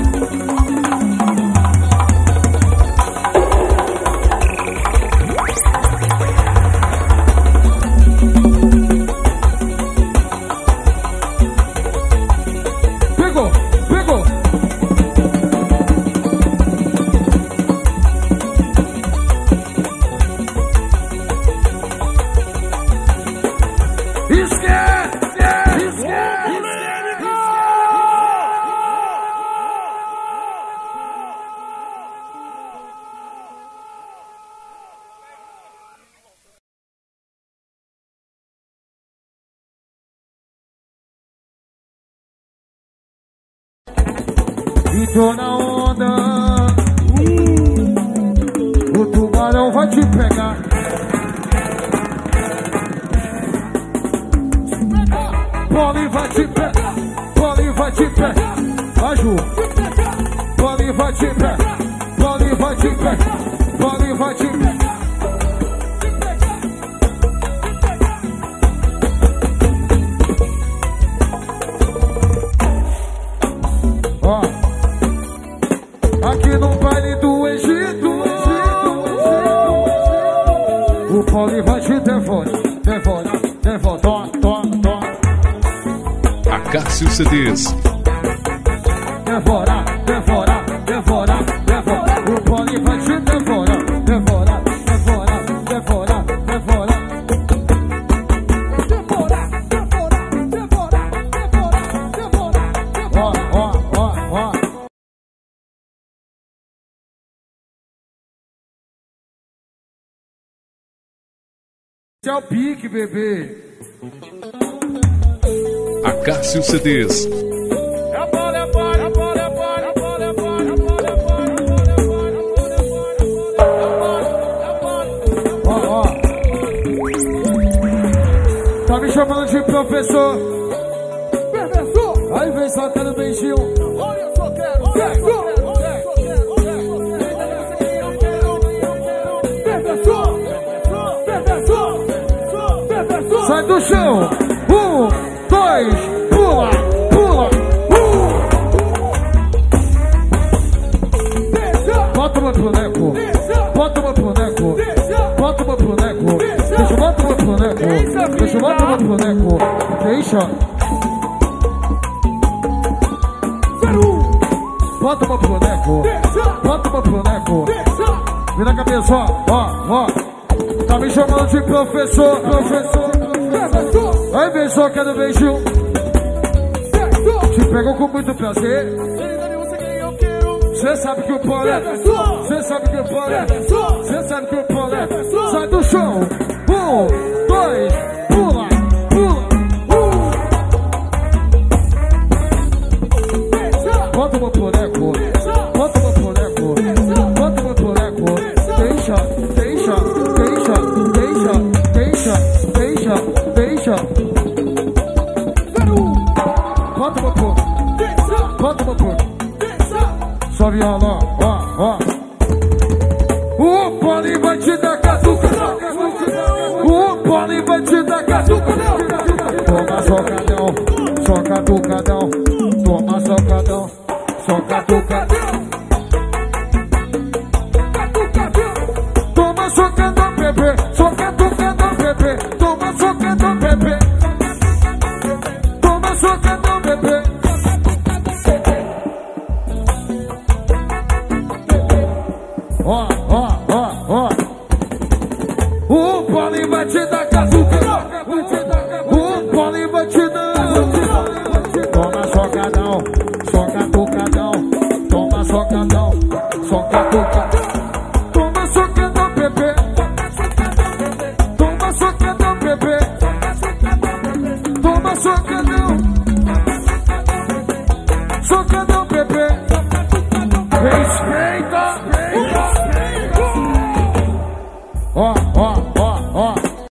Pegou, pegou. Esquece, esquece, e tô na onda, o tubarão vai te pegar. Poli vai te pegar, Poli vai te pegar. Vai, Ju. Poli vai te pegar, Poli vai te pegar, Poli vai te pegar. Ó, aqui no baile do Egito, o Poli vai te devorar, devorar, devorar, tom, tom, tom. Acácio C Ds. Devorar, devorar, devorar, devorar. O Poli vai te devorar, devorar, devorar, devorar, devorar. Devorar, devorar, devorar, devorar, devorar, Ó, devorar. ó, ó, ó. Esse é o pique, bebê. Acácio C Ds. É bola, é bola, é bola, é bola, é bola, é bola, é bola, é bola, é bola, é bola, Ó, ó. Tá me chamando de professor. Professor, Aí vem sacando beijinho. olha, eu só quero, quero, quero, quero, quero, quero. do chão. Um, dois, pula, pula. Bota uma boneco, bota uma boneco, bota uma boneco. Deixa eu botar uma boneco, deixa eu botar uma boneco. Deixa. Bota uma boneco, bota uma boneco. Vira a cabeça, ó, ó, ó. Tá me chamando de professor, professor. Aí beijou, quero beijo. Te pegou com muito prazer. Cê sabe que o pole é, cê sabe que o pole é, cê sabe que o pole é. Sai do chão. Um, dois, pula, pula. Bota uma boneco, bota uma boneco, bota uma boneco. Deixa, deixa, deixa, deixa, deixa, deixa, deixa. Bota uma boneco, bota uma boneco. Só viola, ó, ó. O pole vai te dar catuca. O pole vai te dar catuca. Toma socadão, só catucadão. Toma socadão, só catucadão. Toma socadão, bebê. Só catucadão, bebê. Toma socadão, bebê. Toma socadão, bebê. Ó, ó, ó, ó. O pole vai te dar catuca. O pole vai te dar. Toma socadão, só catucadão. Toma socadão, só catucadão. Toma socadão, bebê. Toma socadão, bebê. Toma socadão. Socadão, bebê. Respeita. Ó, ó, ó, ó.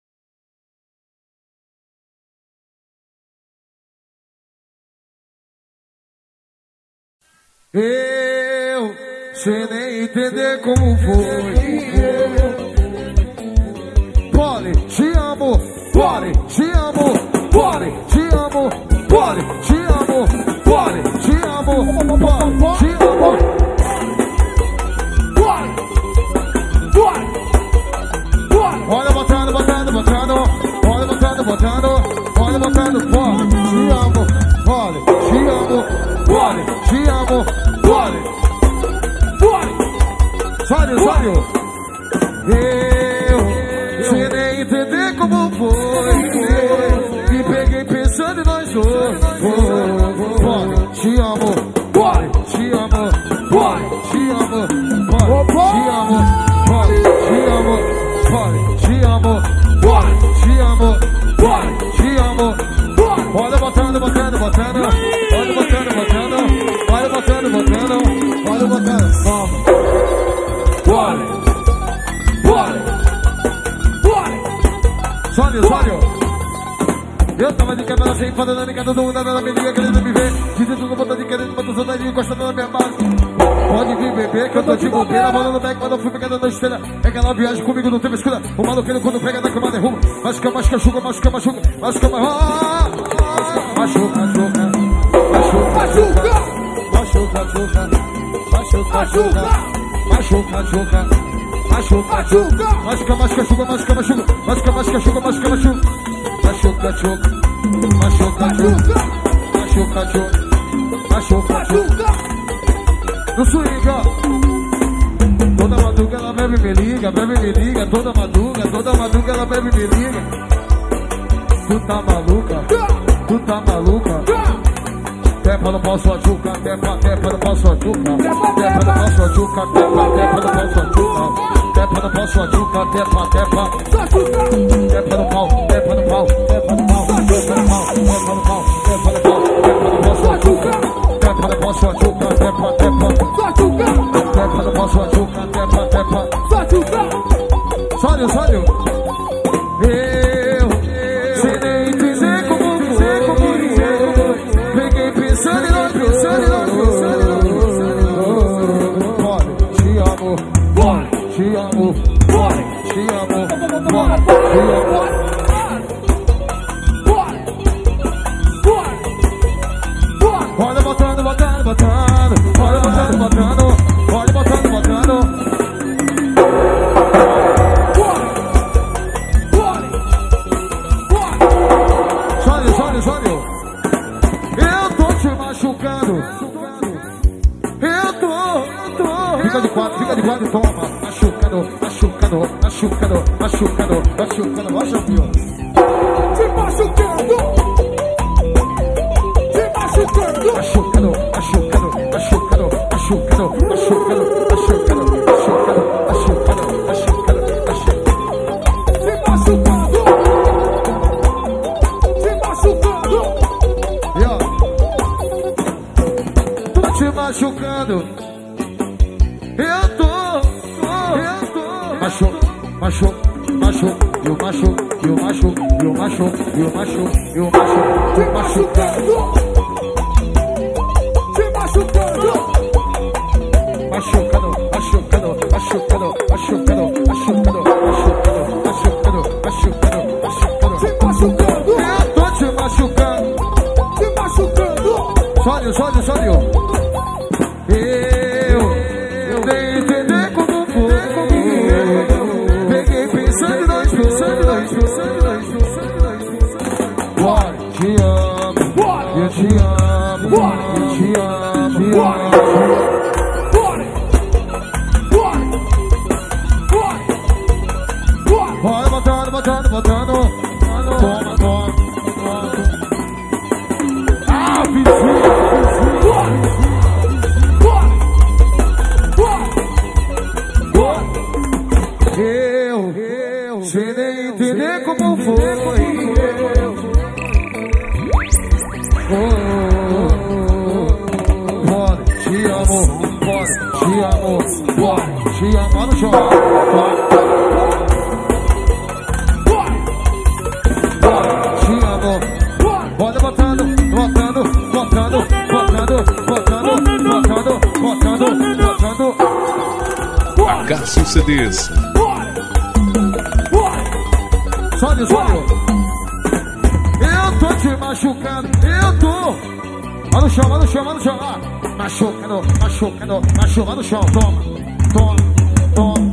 Eu sei nem entender como foi. Pole, te amo. Pole, te amo. Pole, te amo. Pole, te amo. Pole, te amo. Pole, te amo. Olha botando, botando, botando. Olha botando, botando. Olha botando, pole, te amo. Pole, te amo. Pole, te amo. Pole, pole. Sório, sório. Eu sei nem entender como foi. Me peguei pensando em nós dois. Pole, te amo. Pole, te amo. Pole, te amo. Pole, te amo. Pole, te amo. Pole, te amo. Pole, te amo. Pole, te amo. Olha botando, botando, botando. Olha botando, botando. Olha botando, botando. Olha botando. Toma. Pole, pole, pole. Sório, sório. Eu tava de câmera sem foda na minha, todo mundo ela me liga querendo me ver. Dizem tudo botando de querendo, botando soldadinho encostando na minha base. Pode vir beber que eu tô de bobeira. Bola no back, mas não fui pegando na esteira. É aquela viagem comigo, não teve escura. O maluqueiro quando pega na cama derruba. Machuca, machuca, machuca, machuca, machuca. Machuca, machuca, machuca. Machuca, machuca. Machuca, machuca. Machuca, machuca. Machuca, machuca. Machuca, machuca. Machuca, machuca, machuca, machuca, machuca. Machuca, machuca, machuca, machuca, machuca. Machuca, machuca. Machuca, machuca. Machuca, machuca. Machuca, machuca. No swing, ó. Toda madruga ela bebe me liga, bebe me liga. Toda madruga, toda madruga ela bebe me liga. Tu tá maluca, tu tá maluca. Tepa no pau sua tchuca, tepa, tepa no pau sua tchuca. Tepa no pau sua tchuca, tepa, tepa no pau sua tchuca. Tepa no pau sua tchuca, tepa, tepa. Tepa no pau, tepa no pau, tepa no pau, tepa no pau, tepa no pau, tepa no pau, tepa no pau sua tchuca. Tepa no pau sua tchuca, tepa, tepa. Tepa no pau sua tchuca, tepa, tepa. Sório, sório. Eu sei nem dizer como foi. Peguei pensando em nós, pensando em nós, pensando em nós. Pole, te amo. Pole, te amo. Pole, te amo. Pole, te amo. fica de quatro, fica de quatro e toma. Machucando, machucando, machucando, machucando, machucando. Olha o pior. Se machucando. Se machucando. Machucando, machucando, machucando, machucando, machucando, machucando, machucando, machucando, machucando, machucando. Se machucando. Se machucando. E ó, tô te machucando. Eu tô, eu tô. Machu, machu, machu, eu machu, eu machu, eu machu, eu machu, eu machu, Se eu machucando. machucando. Se machucando. Machucando, machucando, machucando, machucando, machucando, machucando, machucando, machucando, machucando. Se machucando. Eu tô te machucando. Se machucando. Sódio, sódio, sódio. Eu, eu nem entender como foi. Peguei pensando em nós, pensando em nós, pensando em nós, pensando em nós, pensando em nós. Bora, te amo, eu te amo, eu te amo, te amo. Bora. Bora. Bora. Bora. Bora botando, botando, botando. Toma, toma, toma. Ah, vizinho, Bora. Bora. Bora. eu, eu, sem nem entender como foi. Oh, bora, te amo, bora, te amo, bora, te amo no chão. Bora, te amo. Bora botando, botando, botando, botando, botando, botando, botando, botando. Cássio C Ds. Sobe, sobe. Eu tô te machucando, eu tô. Olha no chão, olha no chão, olha no chão. Ah, machucando, machucando, machucando no chão. Toma, toma, toma.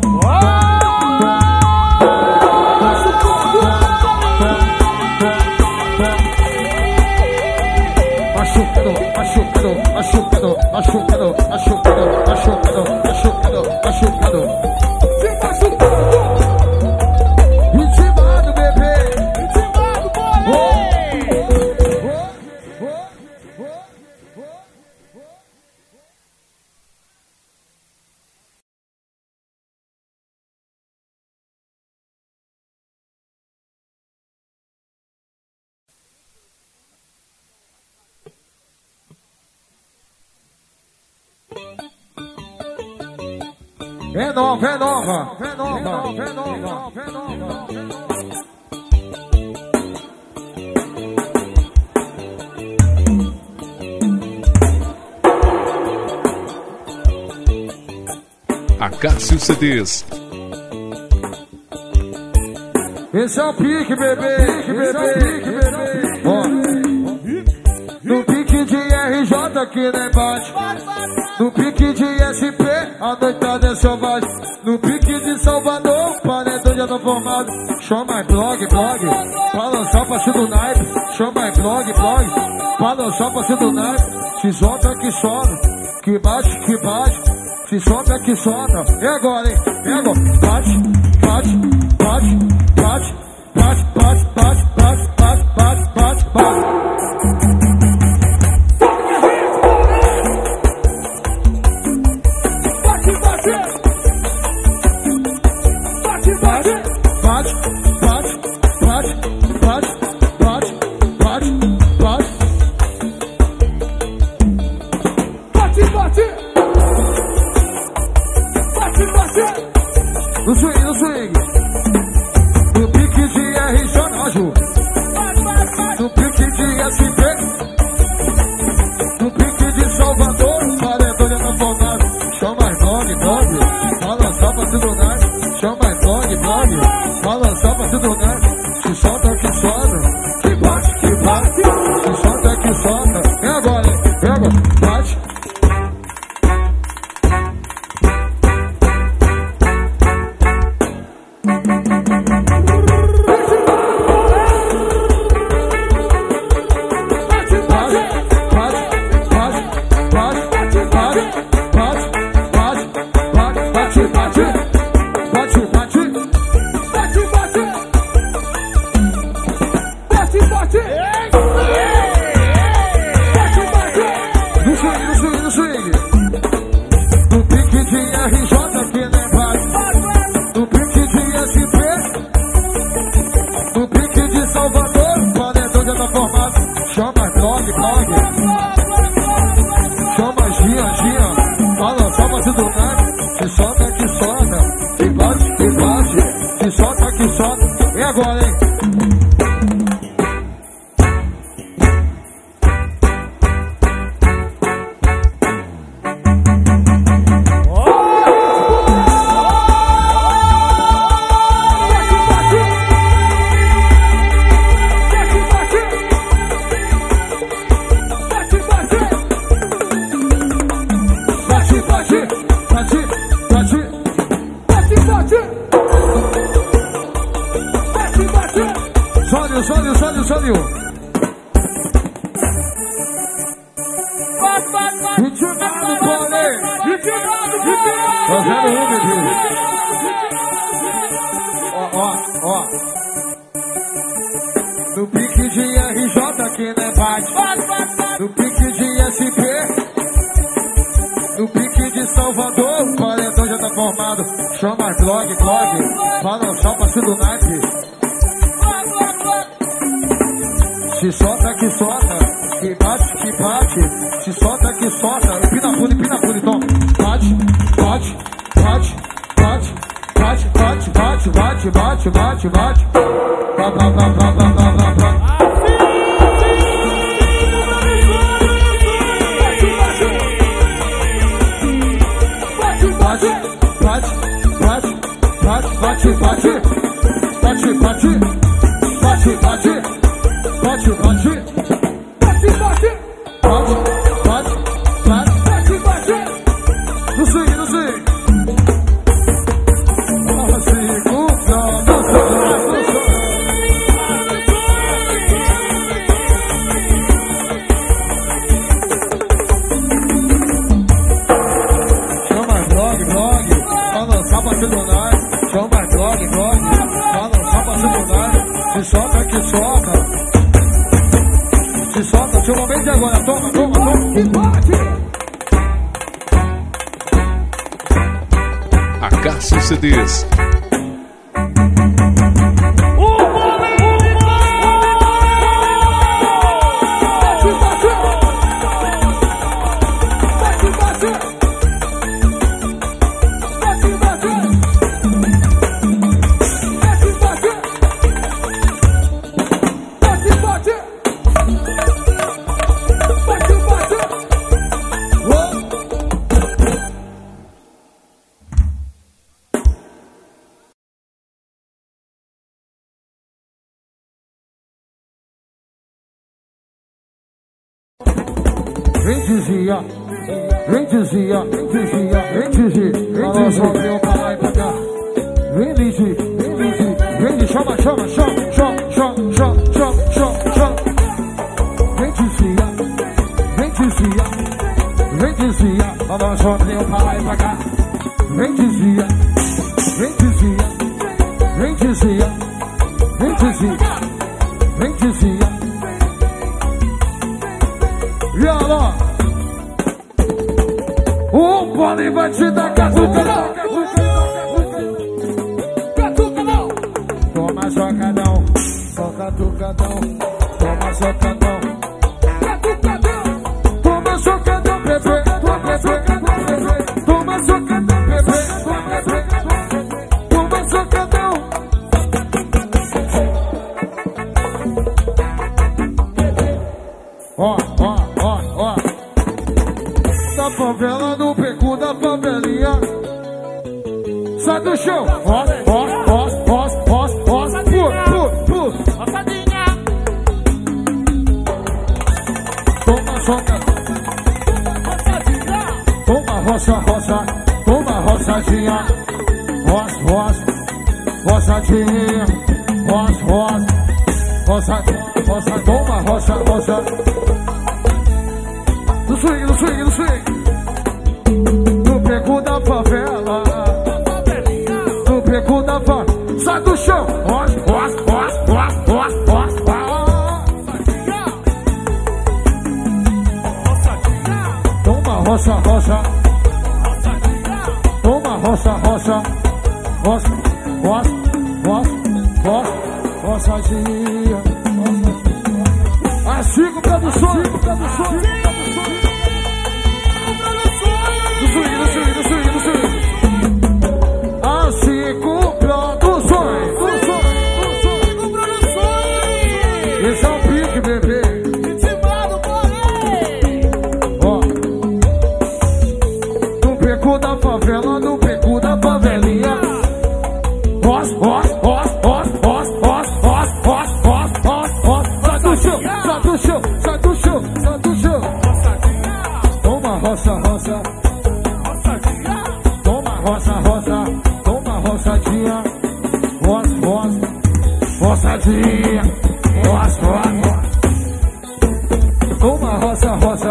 Machucando, machucando, machucando, machucando, machucando, machucando, machucando, machucando. Se machucando. Intimado, bebê. Intimado, É nova, é nova, é nova, é nova, é nova. A Cássio C Ds. Esse é o pique, bebê, pique, bebê, pique, bebê. Ó, no pique de R J que nem bate. No pique de S P, a noitada é selvagem. No pique de Salvador, o paredão já tá formado. Chama blog, blog, pra lançar o passeio do naipe. Chama blog, blog, pra lançar o passeio do naipe. Se solta que sobe, que bate, que bate. Se solta que solta. E agora, hein? E agora? Bate, bate, bate, bate, bate, bate, bate, bate, bate, bate, bate, bate. bate, bate. Bate, bate. Bate, bate, bate, bate, bate, bate, bate. Bate, bate. Bate, bate. No swing, no swing. No pique de R J, Ju. No pique de S P. No pique de Salvador, paredão já tá formado. Chama blog, blog, pra lançar pra se donar. Chama blog, blog, pra lançar pra se donar. Se solta que solta, que bate, que bate. Se solta que solta. E agora, e agora? Bate. Bate, bate, bate, bate, bate, bate, bate, base do naipe. Se solta que solta, que bate, que bate. Se solta que solta. E agora, hein? Sódio, sódio, sódio, sódio. Ritmado, pole. Fazendo um, bebê. Ó, ó, ó. No pique de R J que não é bate. No pique de S P. No pique de Salvador, o paredão já tá formado. Chama Glog, Glog. Balançar o passe do naipe. Se solta que solta, que bate que bate. Se solta que solta, empina fundo, empina fundo, então. Bate, bate, bate, bate, bate, bate, bate, bate, bate, bate, bate. Ba, ba, ba, ba, ba, ba, ba, ba. Bate, bate, bate, bate, bate, bate, bate, bate, bate, bate, bate, bate, bate, bate, bate, bate, bate, no swing, no swing. Assim, cuca, no swing, no swing. Chama Glog, Glog, balançar pra se donar. Chama Glog, Glog, balançar pra se donar. Se solta que solta. Se solta, seu momento agora, toma, toma, toma. Que bate! Acácio C Ds. Vem dizia, vem dizia, vem dizia, vem dizia, vem dizia, vem pra lá e pra cá. Vem dizia, vem dizia, vem de chama, chama, chama, chama, chama, chama, chama, chama, chama. Vem dizia, vem dizia, vem dizia, vamos sozinho pra lá e pra cá. Vem dizia, vem dizia, vem dizia, vem dizia, vem dizia. E alô, o pole vai te dar catuca não, catuca não. Toma socadão, só catucadão, toma socadão, catucadão. Toma socadão, bebê, toma socadão, bebê, toma socadão, bebê, toma socadão. Ó, ó, ó, ó. Da favela no beco da favelinha. Sai do chão. Ó, ó, ó, ó, ó, ó. Pu, pu, pu. Passadinha. Toma soca. Toma roça, roça. Toma roçadinha. Roça, roça. Roçadinha. Roça, roça. Roça, roça. Toma roça, roça. No swing, no swing, no swing. No beco da favela. No beco da favela. Sai do chão. Roça, roça, roça, roça, roça, roça. Toma roça, roça. Toma roça, roça. Roça, roça, roça, roça. Roçadinha. As cinco produções. Do swing, do swing, do swing. beco da favela, no beco da favelinha. Ross, Ross, Ross, Ross, Ross, Ross, Ross, Ross, Ross, Ross, Ross. Sai do chão, sai do chão, sai do chão, sai do chão. Toma roça, roça. Toma roça, roça. Toma roçadinha. Roça, roça. Roçadinha. Roça, roça. Toma roça, roça.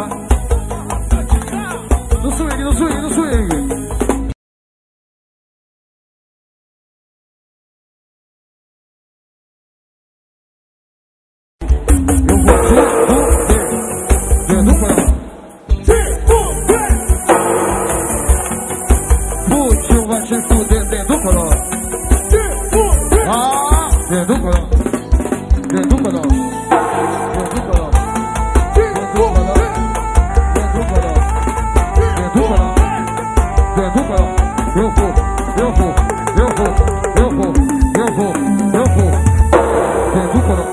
No swing, no swing, no swing. Eu vou te fuder. Dentro do canal. Putinho vai te fuder dentro do canal. Ah, dentro do canal. Dentro do canal. Dentro do canal. Dentro do canal. Dentro do canal. Dentro do canal. Dentro do canal. Eu vou, eu vou, eu vou, eu vou, eu vou, eu vou. Dentro do canal.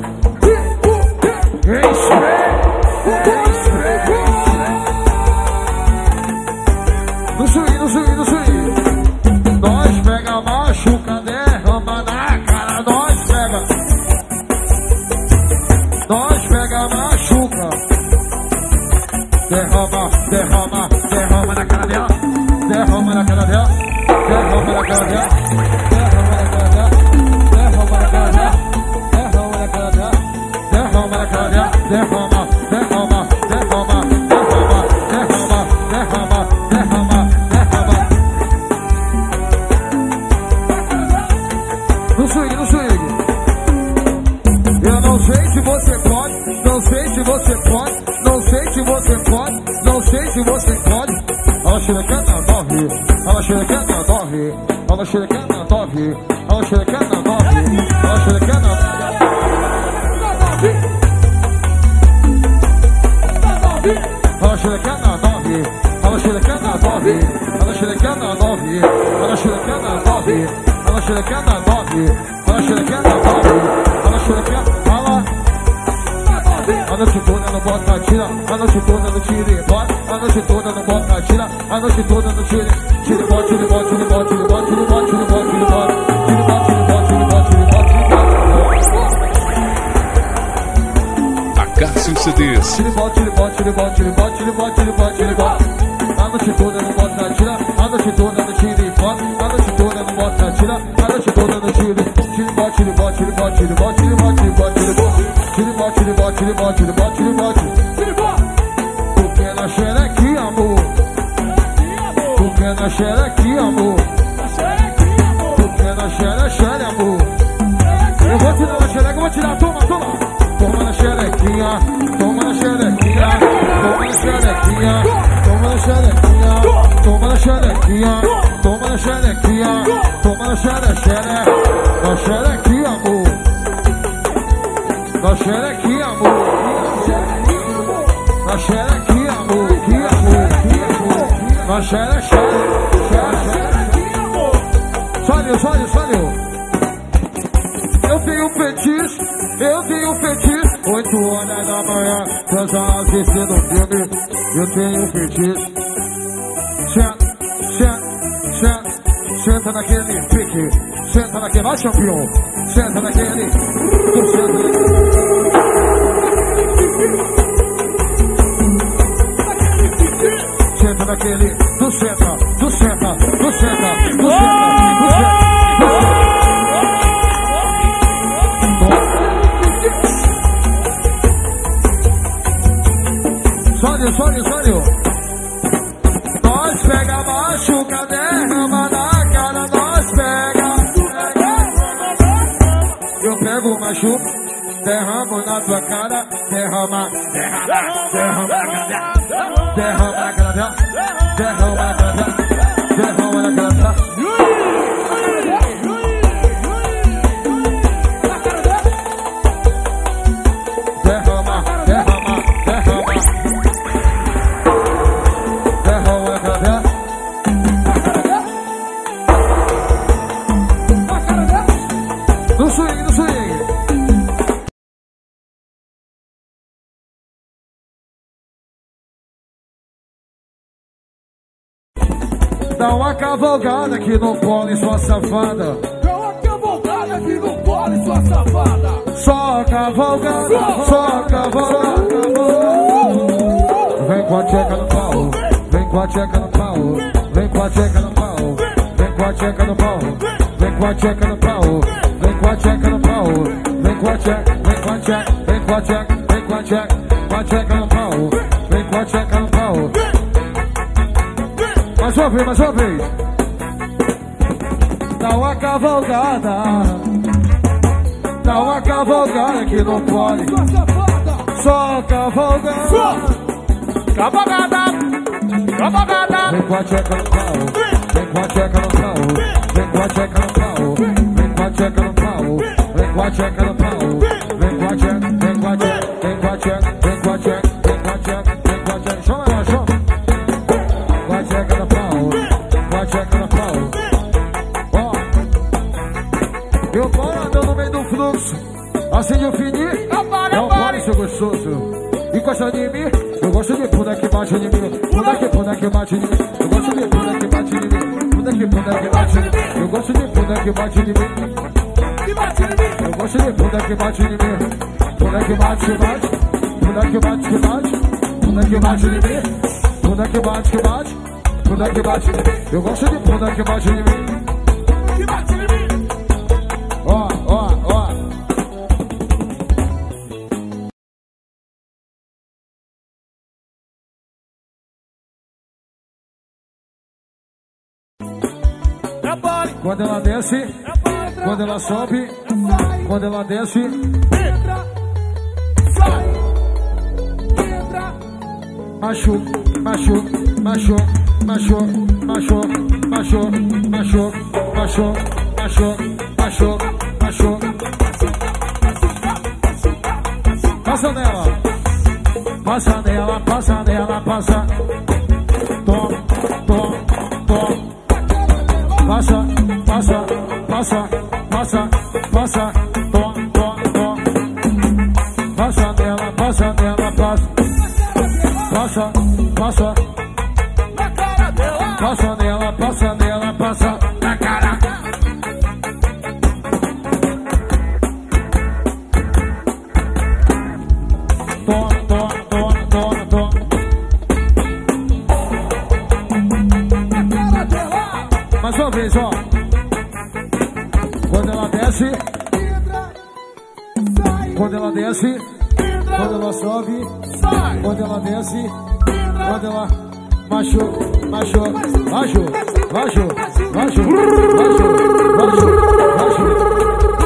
No swing, no swing, no swing. Nós pega, machuca, derrama na cara. Nós pega. Nós pega, machuca. Derrama, derrama, derrama na cara dela. Derrama na cara dela. Derrama na cara dela. Derrama na cara dela. Derrama na cara dela. Derrama na cara dela. Derrama na cara dela. Derrama, derrama, derrama, derrama, derrama, derrama, derrama, derrama. No swing, no swing. Eu não sei se você pode, não sei se você pode, não sei se você pode, não sei se você pode. Ela xerecana dorre, ela xerecana dorre, ela xerecana dorre, ela xerecana dorre, ela xerecana dorre. Ela xerecana dorre, ela xerecana dorre, ela xerecana dorre, ela xerecana dorre, ela xerecana dorre, ela xerecana dorre, ela xerecana, ela. A noite toda não bota tira, a noite toda não tira e bota, a noite toda não bota tira, a noite toda não tira, tira e bota, tira e bota, tira e bota, tira e bota, tira e bota, tira e bota, tira e bota, tira e bota, tira e bota, tira e bota, tira e bota, tira e bota. Acácio C Ds. Tira e bota, tira e bota, tira e bota, tira e bota, tira e bota, tira e bota, tira e bota. A noite toda não bota tira, a noite toda não tira e bota, a noite toda não bota tira, a noite toda não tira, tira e bota, tira e bota, tira e bota, tira e bota, tira e bota, tira e bota, tira e bota. Tira e bote, tira e bote, tira e bote, tira e bote, tira e bote. Porque na xerequinha, amor. Porque na xerequinha, amor. Porque na xere, xere, amor. Eu vou tirar na xereca, eu vou tirar, toma, toma. Toma na xerequinha, toma na xerequinha, toma na xerequinha, toma na xerequinha, toma na xerequinha, toma na xerequinha, toma na xere, xere. Na xerequinha, amor. Na xerequinha, amor. Na xerequinha, amor. Que amor, que amor. Na xere, xere. Sório, sório, sório. Eu tenho fetiche, eu tenho fetiche. Oito horas da manhã, transar assistindo filme. Eu tenho fetiche. Senta, senta, senta. Senta naquele pique. Senta naquele, vai campeão. Senta naquele. Tu senta naquele. Senta naquele, tu senta, tu senta, tu senta, tu senta, tu senta, tu senta. Sório, sório, sório. Nós pega, machuca, derrama na cara, nós pega. Eu pego, machuca, derramo na tua cara, derrama, derrama, derrama na cara, derrama na cara, derrama na cara, derrama na cara. Derrama, derrama, derrama. Derrama na cara. No swing, no swing. Dá uma cavalgada aqui no pole, sua safada. Dá uma cavalgada aqui no pole, sua safada. Só cavalgada, só cavalgada. Vem com a tcheca no pau, vem com a tcheca no pau, vem com a tcheca no pau, vem com a tcheca no pau, vem com a tcheca no pau, vem com a tcheca no pau, vem com a tcheca, vem com a tcheca, vem com a tcheca, vem com a tcheca, com a tcheca no pau, vem com a tcheca no pau. Mais uma vez, mais uma vez. Dá uma cavalgada, dá uma cavalgada aqui no pole, Sua safada. só cavalgada. Cavalgada, cavalgada. Vem com a tcheca no pau, vem com a tcheca no pau, vem com a tcheca no pau, vem com a tcheca no pau, vem com a tcheca no pau, vem com a tcheca, vem com a tcheca, vem com a tcheca, vem com a tcheca, vem com a tcheca, vem com a tcheca, chama ela, chama. Com a tcheca no pau, com a tcheca no pau. Ó, eu vou andando no meio do fluxo, acende o fininho, é o pole, seu gostoso. Encosta de mim, eu gosto de bunda que bate em mim. Bunda que bunda que bate em mim. Eu gosto de bunda que bate em mim. Bunda que bunda que bate em mim. Eu gosto de bunda que bate em mim. Que bate em mim. Eu gosto de bunda que bate em mim. Bunda que bate, que bate. Bunda que bate, que bate. Bunda que bate em mim. Bunda que bate, que bate. Bunda que bate. Eu gosto de bunda que bate em mim. Que bate em mim. Ó, ó, ó. Quando ela desce, quando ela sobe, quando ela desce, Entra. Sai. Entra. machu, machu, machu, machu, machu, machu, machu, machu, machu, machu, machu. Passa nela, passa nela, passa nela, passa. Tom, tom, tom. Passa, passa, passa, passa, passa, tom, tom, tom. Passa nela, passa nela, passa. Passa, passa, Na cara dela. passa nela, passa nela, passa na cara. Tom, tom, tom, tom, tom. Na cara dela. Mais uma vez, ó. Quando ela desce, Entra. Sai. quando ela desce, Entra. quando ela sobe, Sai. quando ela desce, Entra. quando ela machu, machu, machu, machu, machu, machu, machu, machu.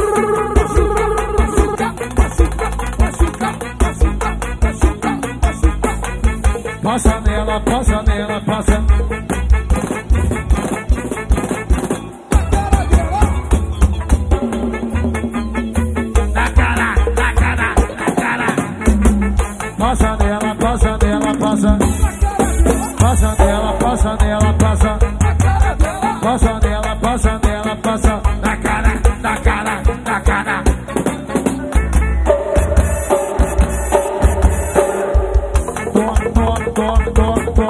Passa nela, passa nela, passa. Na cara, na cara, na cara. Passa nela, passa nela, passa. Passa nela, passa nela, passa. Passa nela, passa nela, passa. Na cara, na cara, na cara. Tom, tom, tom, tom, tom.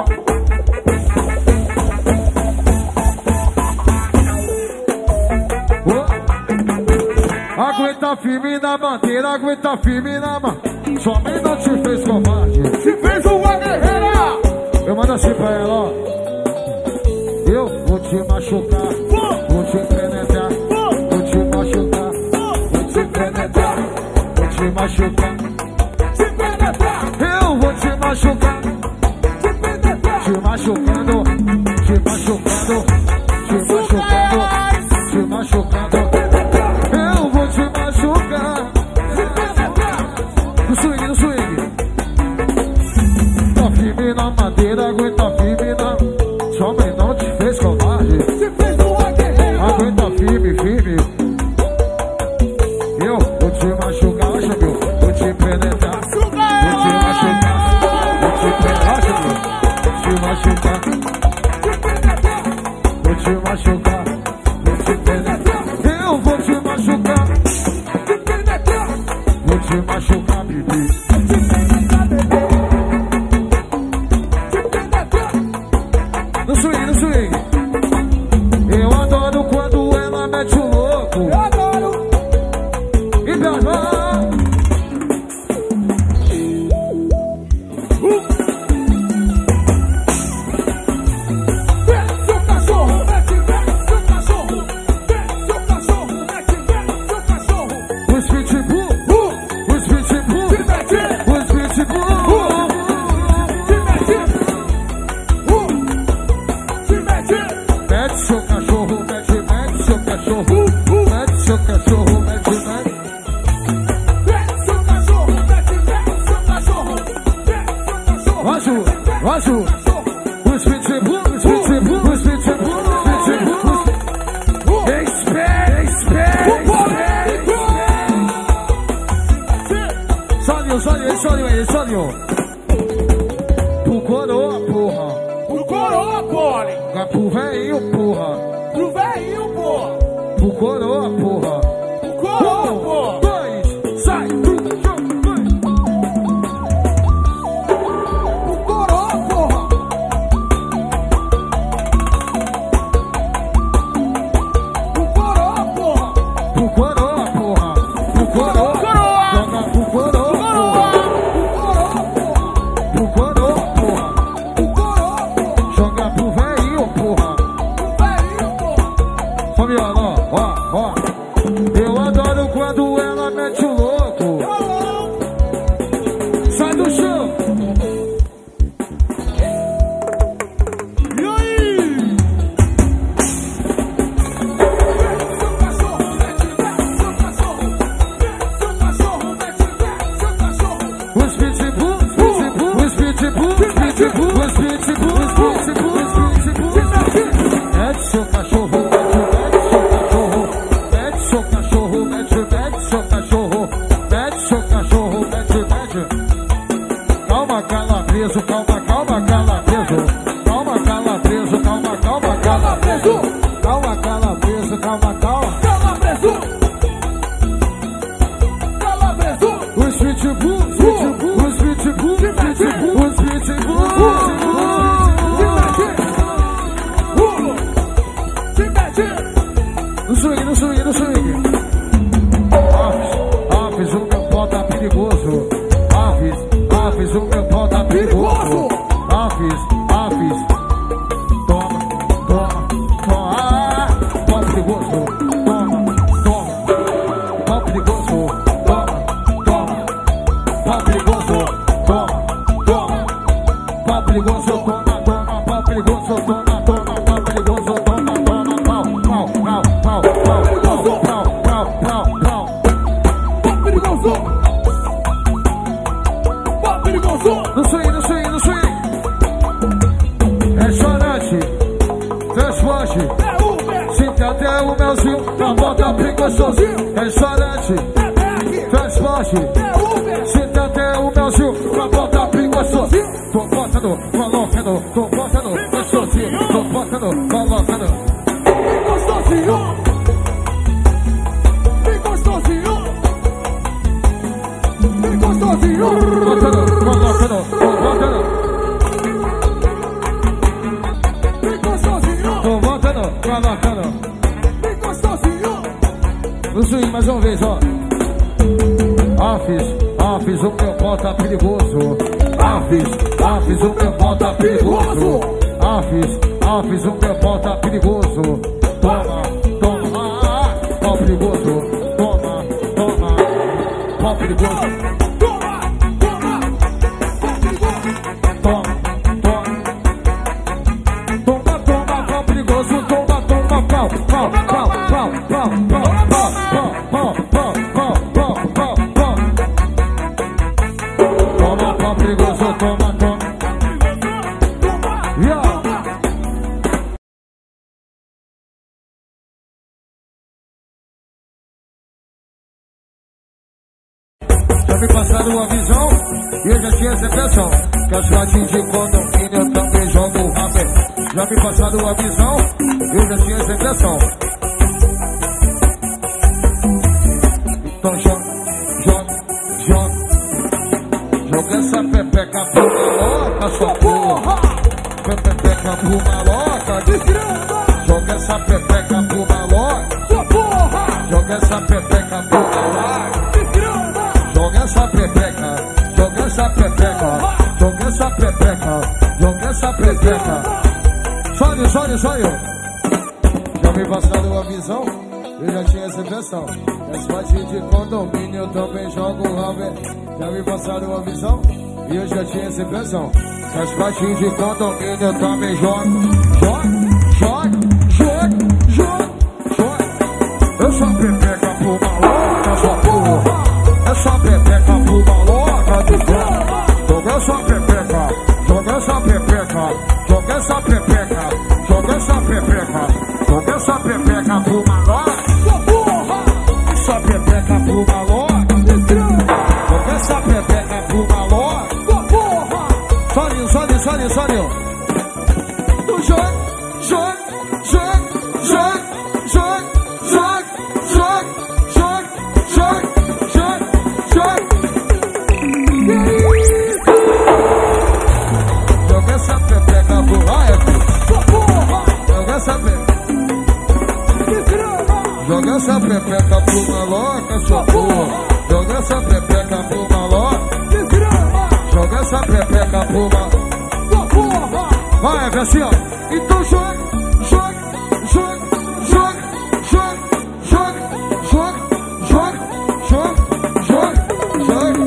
Oh. Aguenta firme na bandeira, aguenta firme na mão. Sua mãe não te fez covarde. Se fez uma guerreira. Eu mando assim pra ela, ó. Eu vou te machucar, vou te penetrar, vou te machucar, vou te penetrar, vou te machucar. Se penetrar. Eu vou te machucar, Se penetrar. te machucando, te machucando, te machucando, te machucando. Eu vou te machucar. No swing, no swing. Tá firme na madeira, aguenta firme na. Sua mãe não te fez covarde. Se fez uma guerreira. Aguenta firme, firme. Eu vou te machucar, acha meu. Vou te penetrar. Vou te machucar. Vou te penetrar, acha meu. Vou te machucar. Vou te machucar. Vou te penetrar. Eu vou te machucar. Se penetrar. Vou te machucar, bebê. Se penetrar, bebê. Se penetrar. No swing, no swing. Mete seu cachorro, mete, mete seu cachorro. Mete seu cachorro, mete, mete. Mete seu cachorro, mete, mete seu cachorro. Mete seu cachorro. Rojo, Rojo. Os pitbull, os pitbull, os pitbull, os pitbull. Espera, espera, espera. Solinho, solinho, solinho, solinho. Pro coroa, porra. Pro coroa, porra. Pro velhinho, porra. Pro velhinho, porra. Pro coroa, porra. Pro coroa, porra. Dois, sai, um, dois. Pro coroa, porra. Pro coroa, porra. Pro coroa, porra. Pro coroa. Joga pro coroa, porra. Pro coroa, porra. Pro coroa, porra. Joga pro velhinho, porra. Pro velhinho, porra. Fabiano, ó, ó, ó. Eu adoro quando ela mete o louco. Sai do chão. E aí? Mete seu cachorro, mete, mete seu cachorro. Mete seu cachorro, mete, mete seu cachorro. Os pitbull, os pitbull, os pitbull, os pitbull, os pitbull, os pitbull, os pitbull. Mete seu cachorro, mete, mete seu cachorro. Mete seu cachorro, mete, mete seu cachorro. Mete seu cachorro, mete, mete. Calma, calabreso, calma, calma, calabreso. Calma, calabreso, calma, calma, calabreso. Calma, calabreso, calma, calma. Calabreso. Calabreso. Os pitbull, os pitbull, os pitbull, os pitbull, os pitbull, os pitbull. Se mete. No swing, no swing, no swing. Aves, aves, o meu pau tá perigoso. Aves, aves, o meu pau tá perigoso. Aves, aves. Toma, toma, toma. Ah, pau perigoso. Toma, toma. Pau perigoso. Toma, toma. Pau perigoso. Toma, toma. Pau perigoso. Toma, toma. Pau perigoso. Toma, toma. Pau perigoso. Toma, toma. Pau, pau, pau, pau, pau, pau, pau, pau, pau, pau. Pau perigoso. Pau perigoso. No swing, no swing, no swing. Restaurante, transporte. É Uber. Sinta até o melzinho, na bota preguiçosinho. Restaurante, É Berg. transporte. É Uber. Sinta até o melzinho, na bota preguiçosinho. Tô botando, colocando, tô botando, gostosinho. Tô botando, colocando. Bem gostosinho. Bem gostosinho. Bem gostosinho. Botando, colocando, tô botando. Bem gostosinho. Tô botando, colocando. Bem gostosinho. No swing, mais uma vez, ó. Aves, aves, o meu pau tá perigoso. Aves, aves, o meu pau tá perigoso. Aves, aves, o meu pau tá perigoso. Toma, toma, ah, pau perigoso. Toma, toma, pau perigoso. Toma, toma. Pau perigoso. Toma, toma. Toma, toma, pau perigoso. Toma, toma, pau, pau, pau, pau, pau, pau, pau, pau, pau, pau, pau, pau, pau. Toma, pau perigoso, toma, toma. Yeah. Já me passaram uma visão e eu já tinha essa impressão que as patinhas de condomínio eu também jogo rapé. Já me passaram uma visão e eu já tinha essa impressão. Então joga, joga, joga. Joga essa pepeca pro maloca, sua porra. Pepeca pro maloca, desgrama. Joga essa pepeca pro maloca, Sua porra. joga essa pepeca pro maloca. Desgrama. Joga essa pepeca, joga essa pepeca, joga essa pepeca, joga essa pepeca. Sonho, sonho, sonho. Já me passaram uma visão, eu já tinha essa impressão. As patinhas de condomínio eu também jogo rave. Já me passaram uma visão e eu já tinha essa impressão. As patinhas de condomínio eu também jogo. Joga, joga, porra. Joga essa pepeca pro maloca. Sua porra. Essa pepeca pro maloca. Joga essa pepeca pro maloca. Sua porra. Solinho, solinho, solinho, solinho. Tu joga, joga, joga, joga, joga, joga, joga, joga, joga, joga, joga. Joga essa pepeca pro maloca. Sua porra. Joga essa pepeca. Joga essa pepeca pro maloca, sua porra. Joga essa pepeca pro maloca. Joga essa pepeca pro maloca. Sua porra. Vai, é assim, ó. Então joga, joga, joga, joga, joga, joga, joga, joga, joga, joga, joga.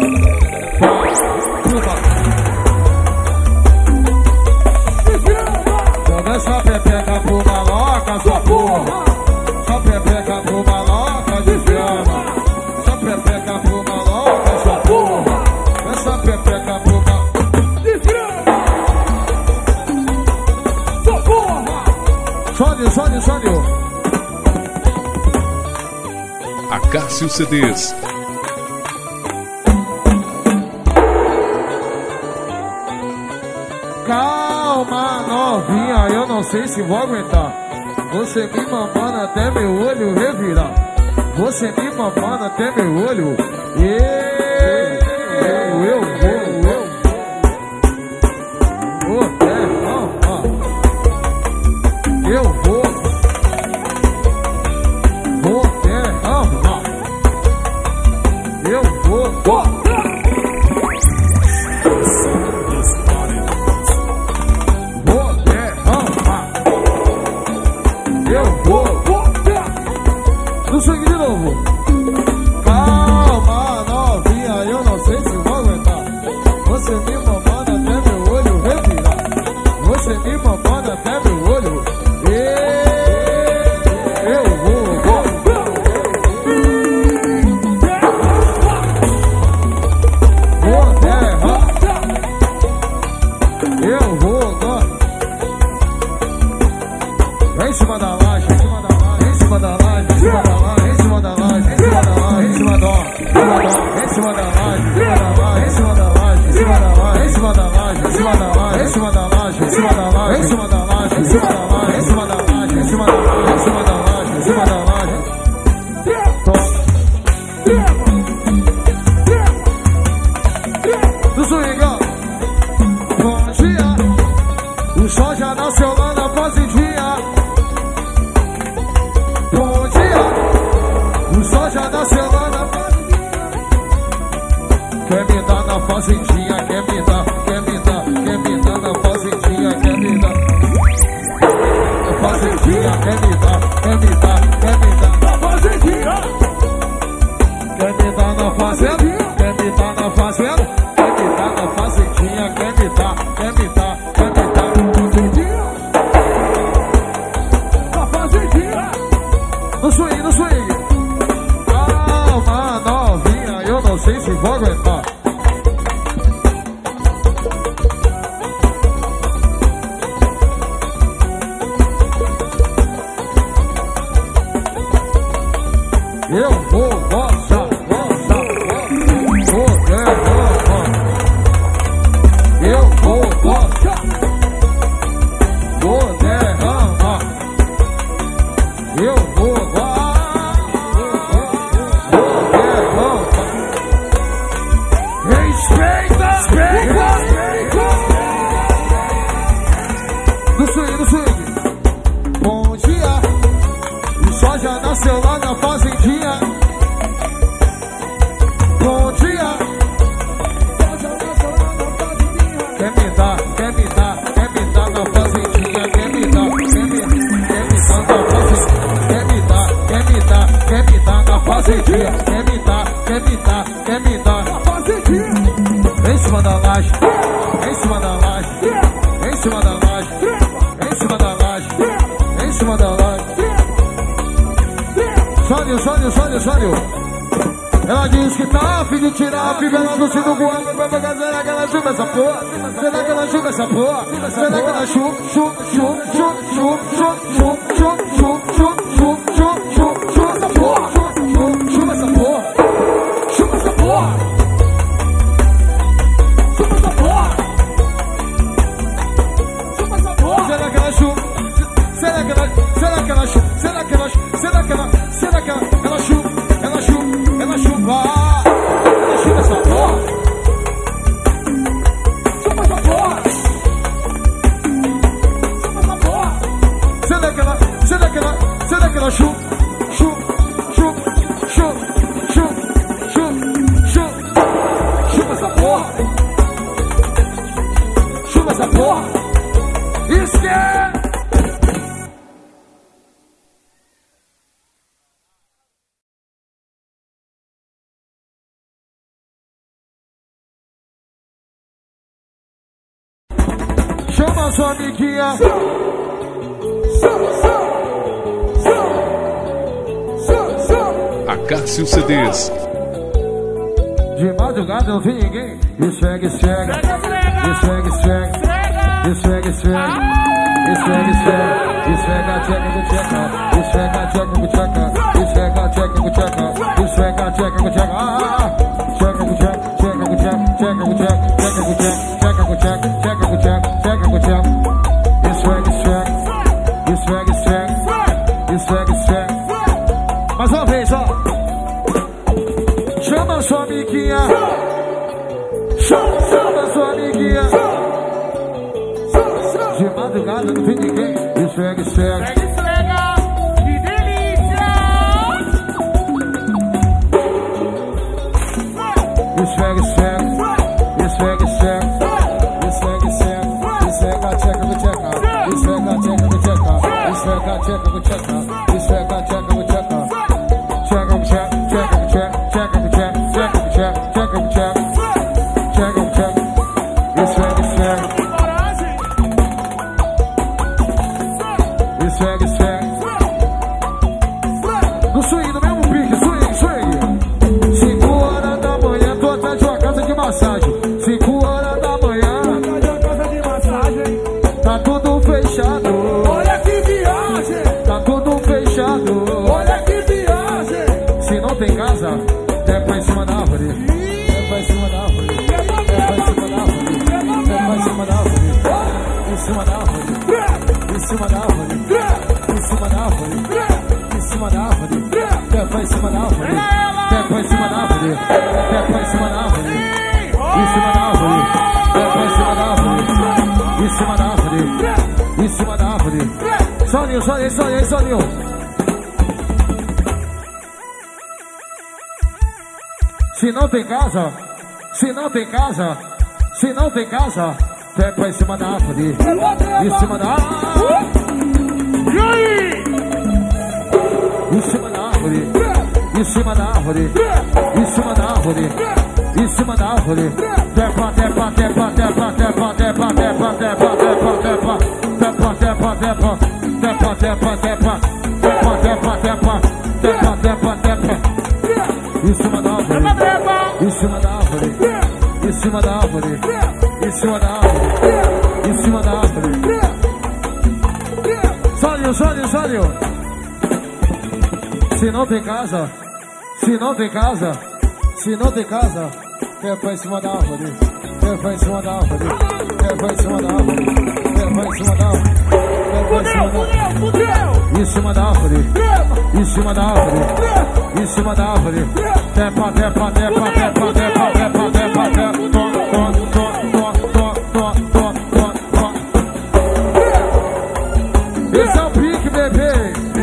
Joga essa pepeca pro maloca, sua porra. Só pepeca pro maloca, desgrama. Só pepeca pro maloca, sua porra. Essa pepeca pro maloca. Sódio, sódio, sódio. Acácio C Ds. Calma, novinha, eu não sei se vou aguentar. Você me mamando até meu olho revirar. Você me mamando até meu olho. Eu, eu, eu vou, eu vou. Vou, é, não, não. Eu vou. Vou derramar. Eu vou. Vou. Vou derramar. Eu vou. No sangue de novo. Calma, novinha, eu não sei se vou aguentar. Você me mamando até meu olho revirar. Você me mamando até meu olho. Eu vou, vou. Vou terra. Eu vou, vou. Em cima da laje, em cima da laje, em cima da laje, em cima da laje, em cima da laje, em cima da laje, em cima da laje, em cima da laje, em cima da laje, em cima da laje, em cima da laje, em cima da laje, em cima da laje, em cima da laje, em cima da laje, em cima da laje, em cima da laje, em cima da laje, em cima da laje, em cima da laje. Do swingão. Bom dia. O sol já nasceu lá na fazendinha. Bom dia. O sol já nasceu lá na fazendinha. Quer me dar na fazendinha, quer me dar, quer me dar, quer me dar na fazendinha, quer me dar. Na fazendinha, quer me dar, quer me dar, quer me dar na fazendinha. Quer me dar na fazenda, quer me dar na fazenda, quer me dar na fazendinha, quer me dar, quer me dar, quer me dar na fazendinha. Na fazendinha. No swing, no swing. Calma, novinha, eu não sei se vou aguentar. Eu vou gozar, gozar, vou derramar. Eu vou gozar, vou derramar. Eu vou gozar, vou derramar. Respeita, respeita. Do swing, do swing. Bom dia. O sol já nasceu lá na fazendinha. Bom dia. Quer me dar, quer me dar, quer me dar na fazendinha. Quer me dar, quer me, quer me dar na fazendinha. Quer me dar, quer me dar, quer me dar na fazendinha. Quer me dar, quer me dar, quer me dar na fazendinha. Em cima da laje, em cima da laje, em cima da laje, em cima da laje, em cima da laje. Sódio, sódio, sódio, sódio. Ela diz que tá a fim de tirar a fivela do cinto voando. Será que ela chupa essa porra? Será que ela chupa essa porra? Será que ela chupa, chupa, chupa, chupa, chupa, chupa, chupa, chupa? Será que ela, será que ela, ela chupa, ela chupa, ela chupa, ela chupa essa porra. Chupa essa porra. Chupa essa porra. Será que ela, será que ela, será que ela chupa, chupa, chupa, chupa, chupa, chupa, chupa, chupa essa porra. Chupa essa porra. Esquece. Chama a sua amiguinha. Acácio C Ds. De madrugada não vi ninguém. Esfrega, esfrega. Esfrega, esfrega. Esfrega, esfrega. Esfrega, esfrega. Esfrega, tcheca, tcheca. Esfrega, tcheca, tcheca. Esfrega, tcheca, tcheca. Esfrega, tcheca, tcheca. Tcheca, tcheca, tcheca, tcheca. Tcheca, tcheca, tcheca, tcheca. Tcheca, tcheca, tcheca, tcheca. Tcheca, tcheca. Esfrega, esfrega. Esfrega, esfrega. Esfrega, esfrega. Mais uma vez, ó. Chama a sua amiguinha. Chama, chama a sua amiguinha. De madrugada não vi ninguém. Esfrega, esfrega. Esfrega, que delícia. Esfrega, esfrega. Esfrega, esfrega. Esfrega, esfrega. Esfrega, tcheca, tcheca. Esfrega, tcheca, tcheca. Esfrega, tcheca, tcheca. Esfrega, tcheca, tcheca. Tcheca, tcheca, tcheca, tcheca. Tcheca, tcheca, tcheca, tcheca. Tcheca, tcheca. Tcheca, tcheca. Esfrega, esfrega. Esfrega, esfrega. No swing, no mesmo pique, swing, swing. Cinco horas da manhã, tô atrás de uma casa de massagem. Cinco horas da manhã, Casa de massagem. tá tudo fechado. Olha que viagem. Tá tudo fechado. Olha que viagem. Se não tem casa, trepa em cima da árvore. Trepa em cima da árvore. Trepa em cima da árvore. Trepa em cima da árvore. Em cima da árvore. Em cima da árvore. Em cima da árvore. Em cima da árvore. Trepa em cima da árvore. Trepa em cima da árvore. Trepa em cima da árvore. Em cima da árvore. Trepa em cima da árvore. Em cima da árvore. Em cima da árvore. Soninho, soninho, soninho, soninho. Se não tem casa, se não tem casa, se não tem casa, trepa em cima da árvore. Em cima da árvore. E aí? Em cima da árvore. Em cima da árvore. Em cima da árvore. Em cima da árvore. Trepa, trepa, trepa, trepa, trepa, trepa, trepa, trepa, trepa, trepa. Trepa, trepa, trepa. Trepa, trepa, trepa. Trepa, trepa, trepa. Trepa, trepa, trepa. Em cima da árvore. Em cima da árvore. Em cima da árvore. Em cima da árvore. Em cima da árvore. Sódio, sódio, sódio. Se não tem casa, se não tem casa, se não tem casa, trepa em cima da árvore. Trepa em cima da árvore. Trepa em cima da árvore. Trepa em cima da árvore. Trepa em cima da árvore. Em cima da árvore. Em cima da árvore. Trepa, trepa, trepa, trepa, trepa, trepa, trepa, trepa. Tó, tó, tó, tó, tó, tó, tó, tó, tó. Esse é o pique, bebê.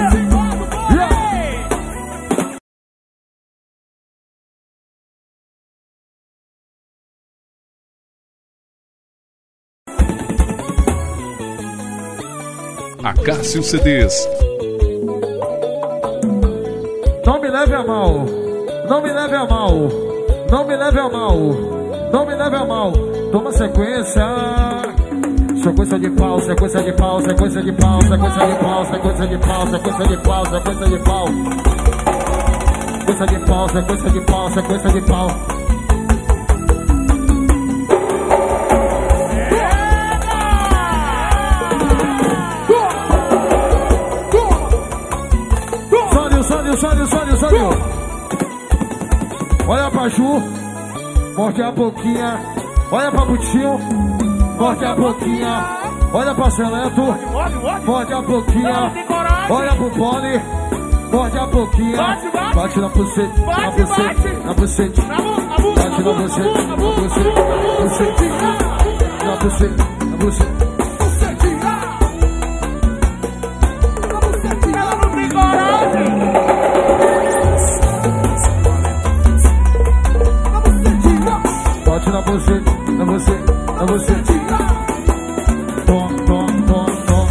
Acácio C Ds. Não me leve a mal, não me leve a mal, não me leve a mal, não me leve a mal. Toma sequência, sequência de pau, sequência de pau, sequência de pau, sequência de pau, sequência de pau, sequência de pau, sequência de pau, sequência de pau, sequência de pau, sequência de pau. Sódio, sódio, sódio, sódio. Olha pra Ju, morde a boquinha. Olha pra Butinho, morde a boquinha. Olha pra Seleto, morde a boquinha. Olha pro Pony, morde a boquinha. Bate, bate. Bate na bucete, na Bate, bucete, bate. na bucete. Na bu- na bu- Bate na na bu- bucete, na na bu- bucete, na bucete. Na bucete, na bucete. Ela não tem coragem. Bate na bucete, na bucete, na bucete. Tom, tom, tom, tom.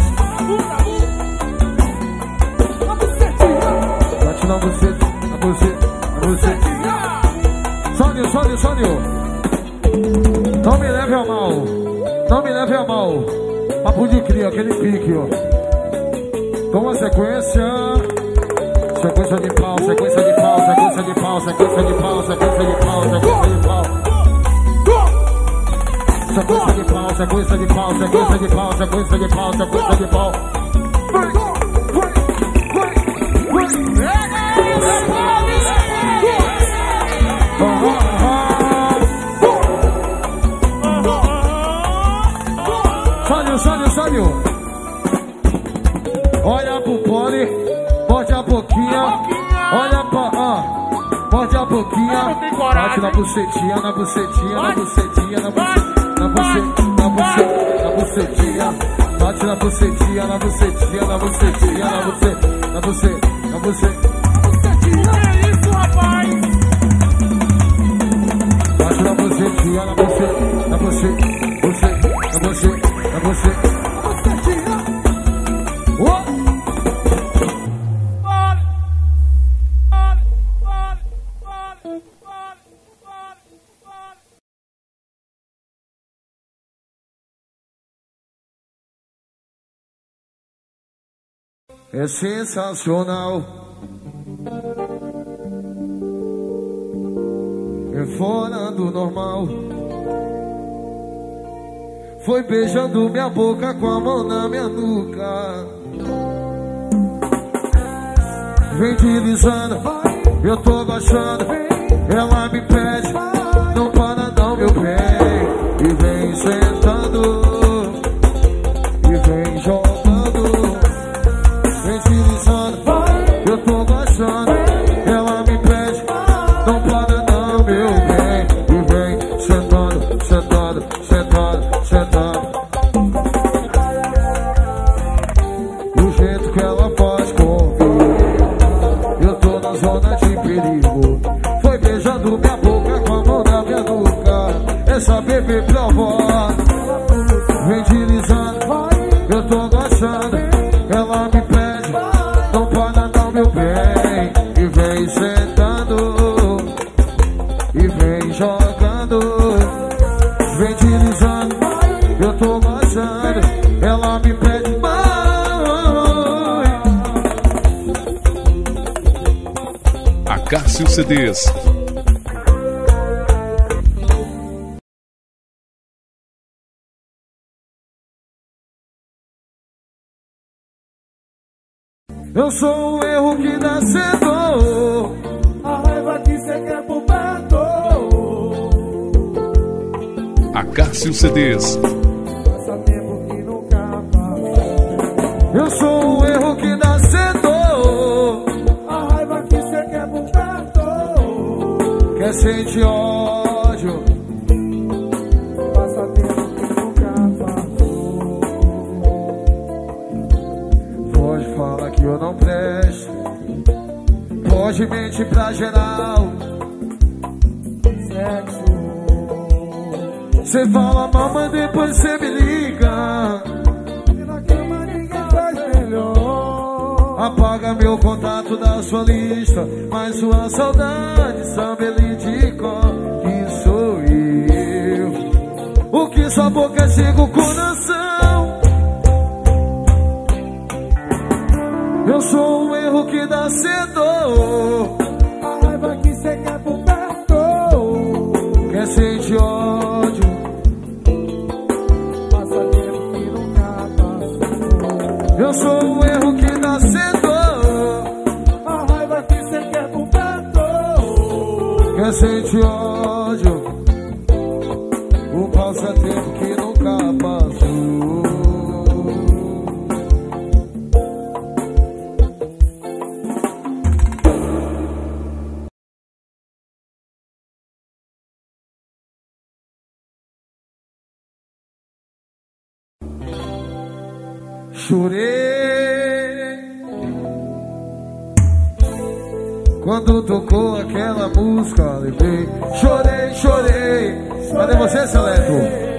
Bate na bucete, na bucete, na bucete. Sônio, Sônio, Sônio. Não me leve a mal. Não me leve a mal. Papo de cria, aquele pique, ó. Com a sequência. Sequência de pau, sequência de pau, sequência de pau, sequência de pau, sequência de pau, sequência de pau. Sequência de pau, sequência de pau, sequência de pau, sequência de pau, sequência de pau. Sônio, Sônio, Sônio. Olha pro pole, morde a boquinha. Olha pra, ah, morde a boquinha. Bate na bucetinha, na bucetinha, na bucetinha, na bucetinha. Na bucetinha, na bucetinha, na bucetinha. Bate na bucetinha, na bucetinha, na bucetinha, na bucetinha, na bucetinha, na bucetinha. Que isso, rapaz? Bate na bucetinha, na bucetinha, na bucetinha, bucetinha, na bucetinha, na bucetinha. Oh! É sensacional, é fora do normal. Foi beijando minha boca com a mão na minha nuca. Vem deslizando, eu tô gostando. Ela me pede, não para não, meu bem. E vem sentando, e vem jogando. Vem deslizando, eu tô gostando. Ela me pede, não para não, meu bem. E vem sentando, sentando, sentando, sentando. O jeito que ela faz comigo, eu tô na zona de perigo. Foi beijando minha boca com a mão na minha nuca. Essa bebê prova. Vem deslizando, eu tô gostando. Ela me pede, não para não, meu bem. E vem sentando, e vem jogando. Vem deslizando, eu tô gostando. Ela me pede, mãe. Acácio C Ds. Eu sou o erro que dá cedo. A raiva que cê quer por perto. Acácio C Ds. Passa tempo que nunca passa. Eu sou o erro que dá cedo. A raiva que cê quer por perto. Quer sentir ódio. Passa tempo que nunca passou. Pode falar que eu não presto. Pode mentir pra geral. Sexo. Cê fala mal, mas depois cê me liga. E na cama ninguém faz melhor. Apaga meu contato da sua lista, mas sua saudade sabe ele de cor. Que sou eu, o que sua boca chega o coração. Eu sou o erro que dá cedo. A raiva que cê quer por perto. Quer sentir ódio. Passa tempo que nunca passou. Eu sou o erro que dá cedo. A raiva que cê quer por perto. Quer sentir ódio. O passatempo que nunca passou. Chorei quando tocou aquela música, lembrei. Chorei, chorei. Cadê você, Seleto?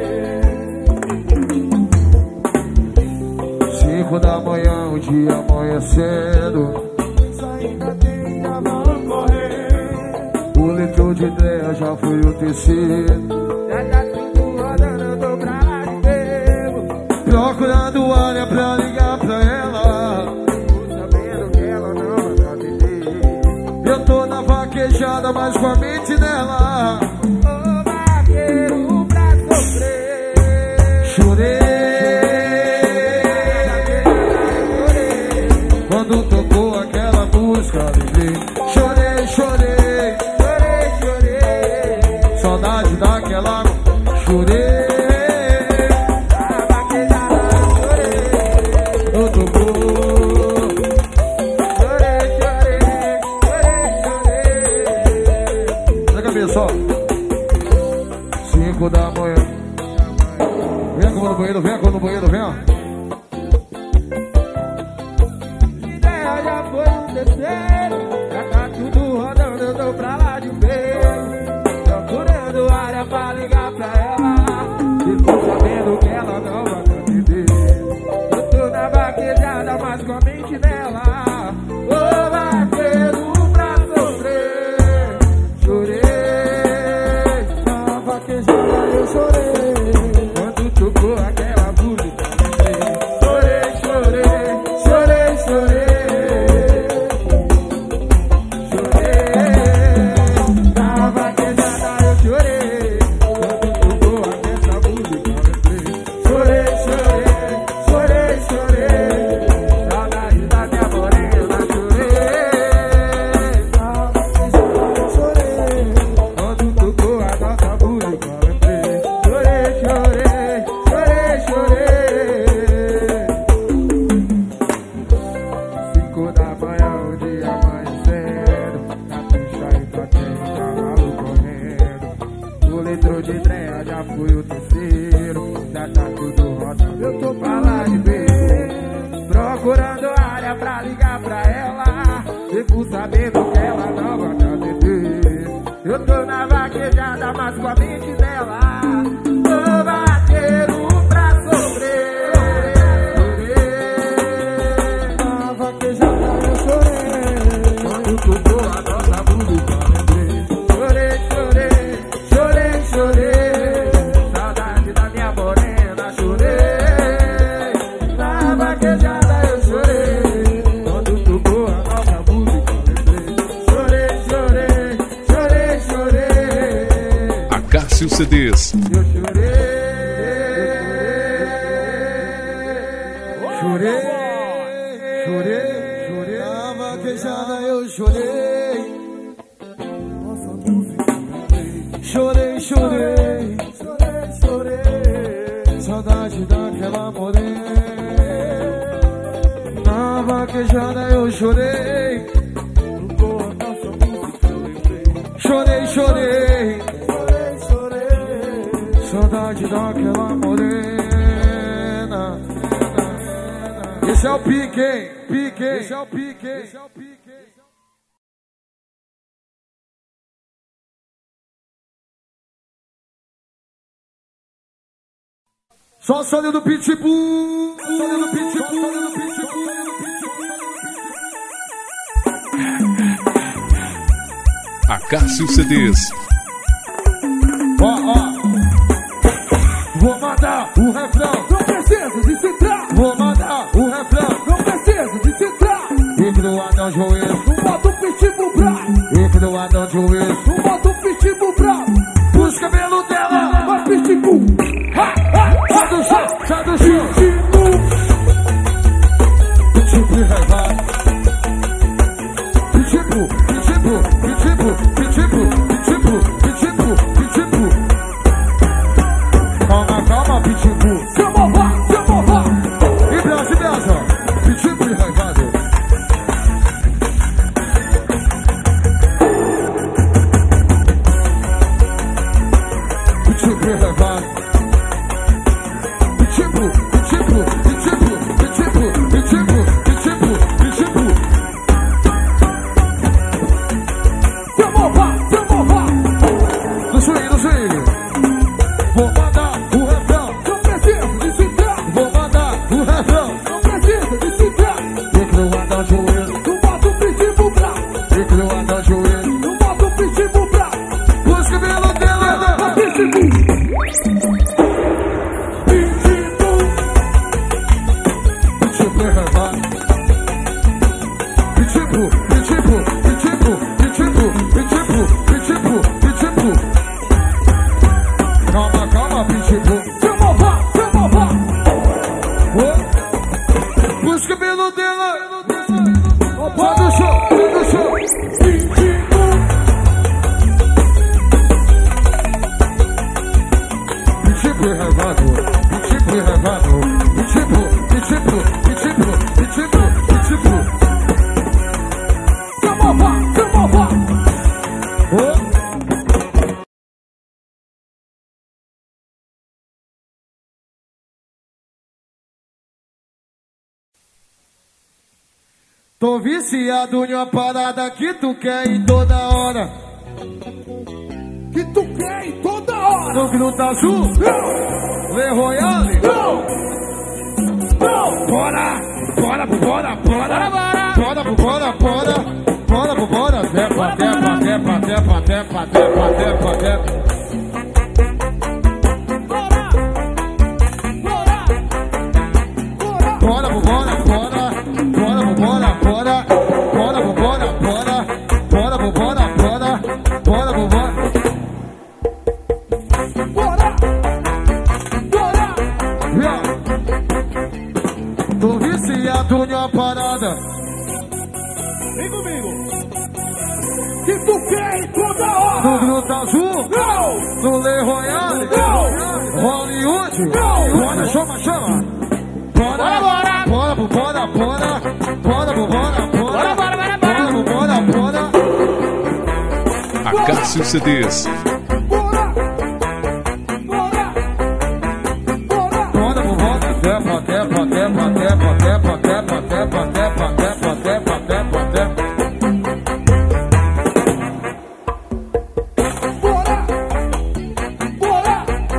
Cinco da manhã, o dia amanhecendo. Ainda tem cavalo correndo. O litro de ideia já foi o terceiro. Já tá tudo rodando, eu tô pra lá de bebo. Procurando área pra ligar pra ela. Tô sabendo que ela não vai atender. Eu tô na vaquejada, mas com a mente dela. Ô vaqueiro pra sofrer. Chorei quando tocou aquela música, lembrei. Chorei, chorei, Chorei, chorei. saudade daquela. Chorei A vaquejada, chorei. quando tocou. Chorei, chorei. Chorei, chorei. Na cabeça, ó. Cinco da manhã. Vem como no banheiro, vem como no banheiro, vem, ó. Ideia já foi um terceiro. Já tá tudo rodando, eu tô pra lá de beijo. Procurando área pra ligar pra ela. E tô sabendo que ela não vai atender. Eu tô na vaquejada, mas com a mente dela. Ô vaqueiro pra sofrer. Chorei. Na vaquejada eu chorei. Quando tocou aquela música, lembrei. Chorei, chorei, chorei, chorei. Chorei. Na vaquejada eu chorei. Quando tocou aquela música, lembrei. Chorei, chorei, chorei, chorei. Saudade da minha morena, chorei. Na vaquejada eu chorei. Quando tocou a nossa música, lembrei. Chorei, chorei, chorei, chorei. Cinco da manhã, o dia amanhecendo. Na pista ainda tem cavalo correndo. O litro de dreia já foi o terceiro. Já tá tudo rodando, eu tô pra lá de ver. Procurando área pra ligar pra ela. Fico sabendo que ela não vai me atender. Eu tô na vaquejada, mas com a mente dela. Tô vaqueiro pra sofrer. Na vaquejada eu chorei. Quando tocou a nossa música, lembrei. Chorei, chorei, chorei, chorei. Saudade da minha morena, chorei. Na vaquejada eu chorei. Quando tocou a nossa música, lembrei. Chorei, chorei, chorei, chorei. Acácio C Ds. Eu chorei. Chorei, chorei, chorei. Na vaquejada eu chorei. Chorei, chorei, Chorei, chorei. saudade daquela morena. Na vaquejada eu chorei. Tocou a nossa música, eu lembrei. Chorei, chorei, Chorei, chorei. saudade daquela morena. Esse é o pique, hein? Pique, hein? Esse é o pique, hein? Esse é o pique, hein? Só o som do Pitbull, som do Pitbull, som do Pitbull. Acácio C Ds. Ó, ó, vou mandar o refrão. Não precisa de centrar. Vou mandar o refrão. Não precisa de centrar. Entre o anão joelho, Não bota o pitbull bravo. entre o anão joelho. Não bota o pitbull bravo. Puxa o cabelo dela. Vai pitbull. Ha, ha, Sai do chão, sai do chão. pitbull. Pitbull revolta. Pitbull, pitbull, pitbull, pitbull, pitbull, pitbull, pitbull. Calma, calma, pitbull. Se eu movar, se eu movar. E brasa, e brasa. Pitbull revolta. Pitbull revolta. Pitbull, pitbull. pitbull, pitbull, pitbull, pitbull, pitbull, pitbull, pitbull. Calma, calma, pitbull. Chama, vá, chama, vá. Busca pelo dela. Sai do show, sai do show. Pitbull revado, pitbull revado, pitbull, pitbull, pitbull, pitbull, pitbull. Chama, vá, chama, vá. Tô viciado em uma parada que tu quer em toda hora. Que tu quer em toda hora. No Gruta Azul, Não, Le Royale. não, não. Bora, bora, bora, bora, bora, bora, bora, bora, bora, bora, depa, depa, depa, depa, depa, depa, depa, depa. Bora, bora, bora. Bora, bora, bora, bora, bora, bora, bora, bora, bora, bora, bora, bora, bora, bora. Bora, bora. Yeah. Tô viciado em uma parada. Vem comigo. Que tu quer em toda hora. No Gruta Azul, Não, no Le Royale, não. Hollywood. Não. Bora, chama, chama. Bora, bora, bora, bora, bora, bora, bora, bora, bora, bora, bora, bora. Acácio C Ds. Bora, bora, bora. Bora, bora, depa, depa, depa, depa, depa, depa, depa, depa, depa, depa, depa, depa. Bora, bora.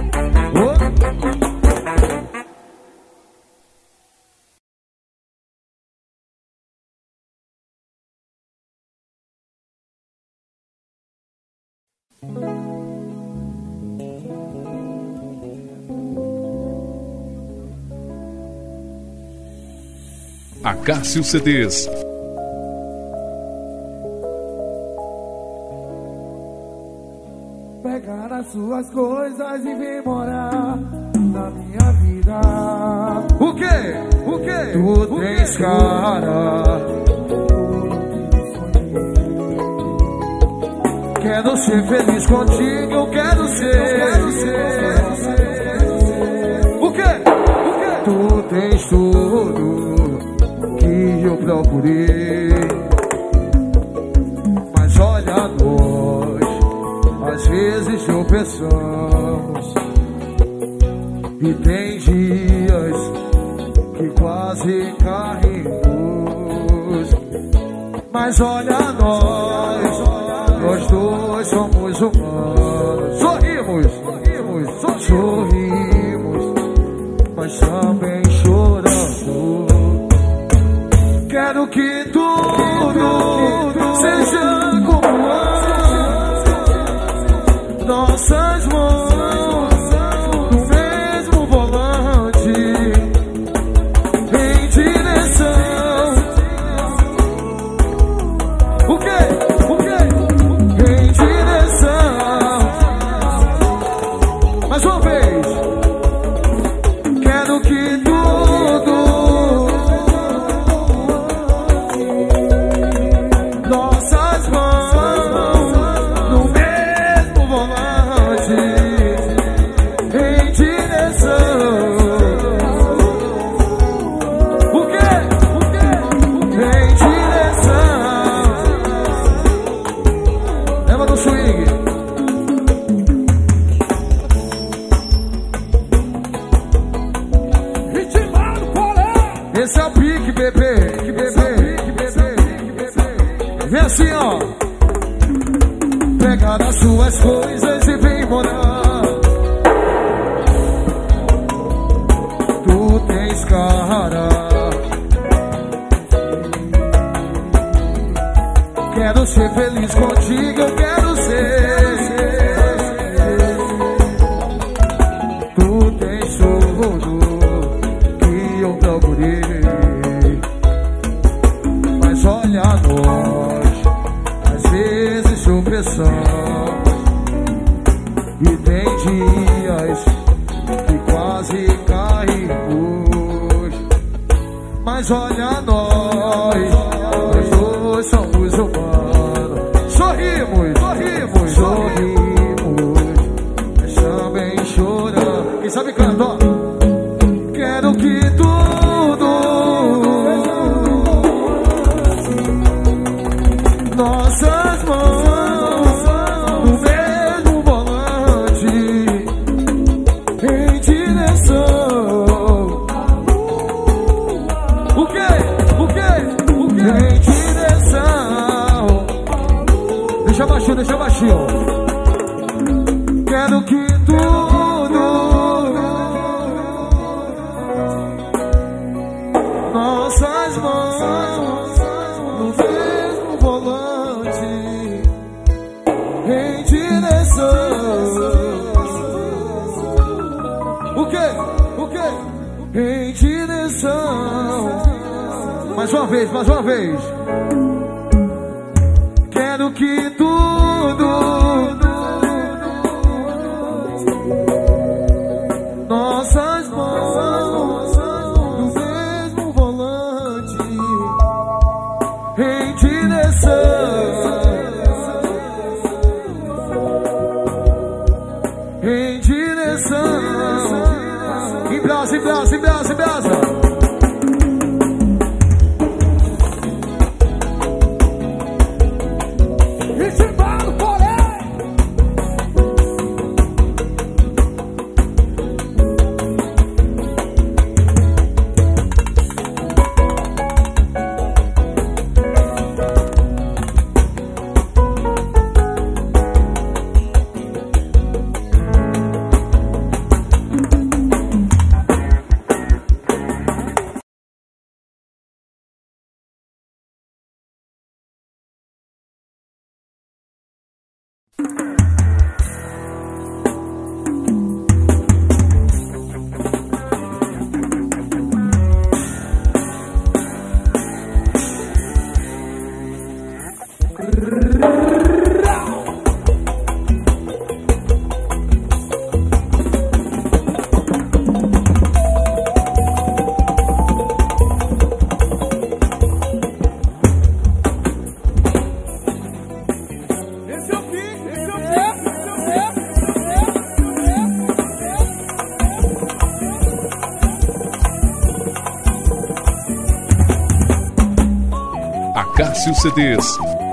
Acácio C Ds. Pegar as suas coisas e vir morar na minha vida. O quê? O quê? Tu tens cara. Quero ser feliz contigo, eu quero ser. Quero ser. O quê? O quê? Tu tens tudo que eu procurei. Mas olha nós, às vezes tropeçamos. E tem dias que quase caímos. Mas olha nós, nós dois somos humanos. Sorrimos, sorrimos, sorrimos, mas também choramos. Quero que tudo seja como antes. Nossas mãos no mesmo volante, em direção. O quê? O quê? Em direção. Mais uma vez. Quero que tudo nossas mãos no mesmo volante, em direção. O quê? O quê? Em direção. Leva no swing. Ritmado, polé. Esse é o pique, bebê. Pique, bebê. Pique, bebê. Pique, bebê. Vem assim, ó. Pegar as suas coisas e vem morar. Tu tens cara. Quero ser feliz contigo, eu quero ser. Tu tens tudo que eu procurei. Mas olha olha nós, às vezes tropeçamos. E tem dias que quase caímos. Mas olha nós, nós dois somos humanos. Sorrimos, sorrimos, sorrimos, mas também choramos. Quem sabe canta, ó. Quero que tudo nossas mãos no mesmo volante, em direção. O quê? O quê? O quê? Em direção. Deixa baixinho, deixa baixinho. Quero que tudo nossas mãos no mesmo volante, em direção. O quê? O quê? Em direção. Mais uma vez, mais uma vez. Quero que tudo nossas mãos no mesmo volante, em direção. Em direção. Em brasa, em brasa, em brasa, em brasa. Ritmado, porém. Esse é o pique, esse é o pique, esse é o Acácio C Ds.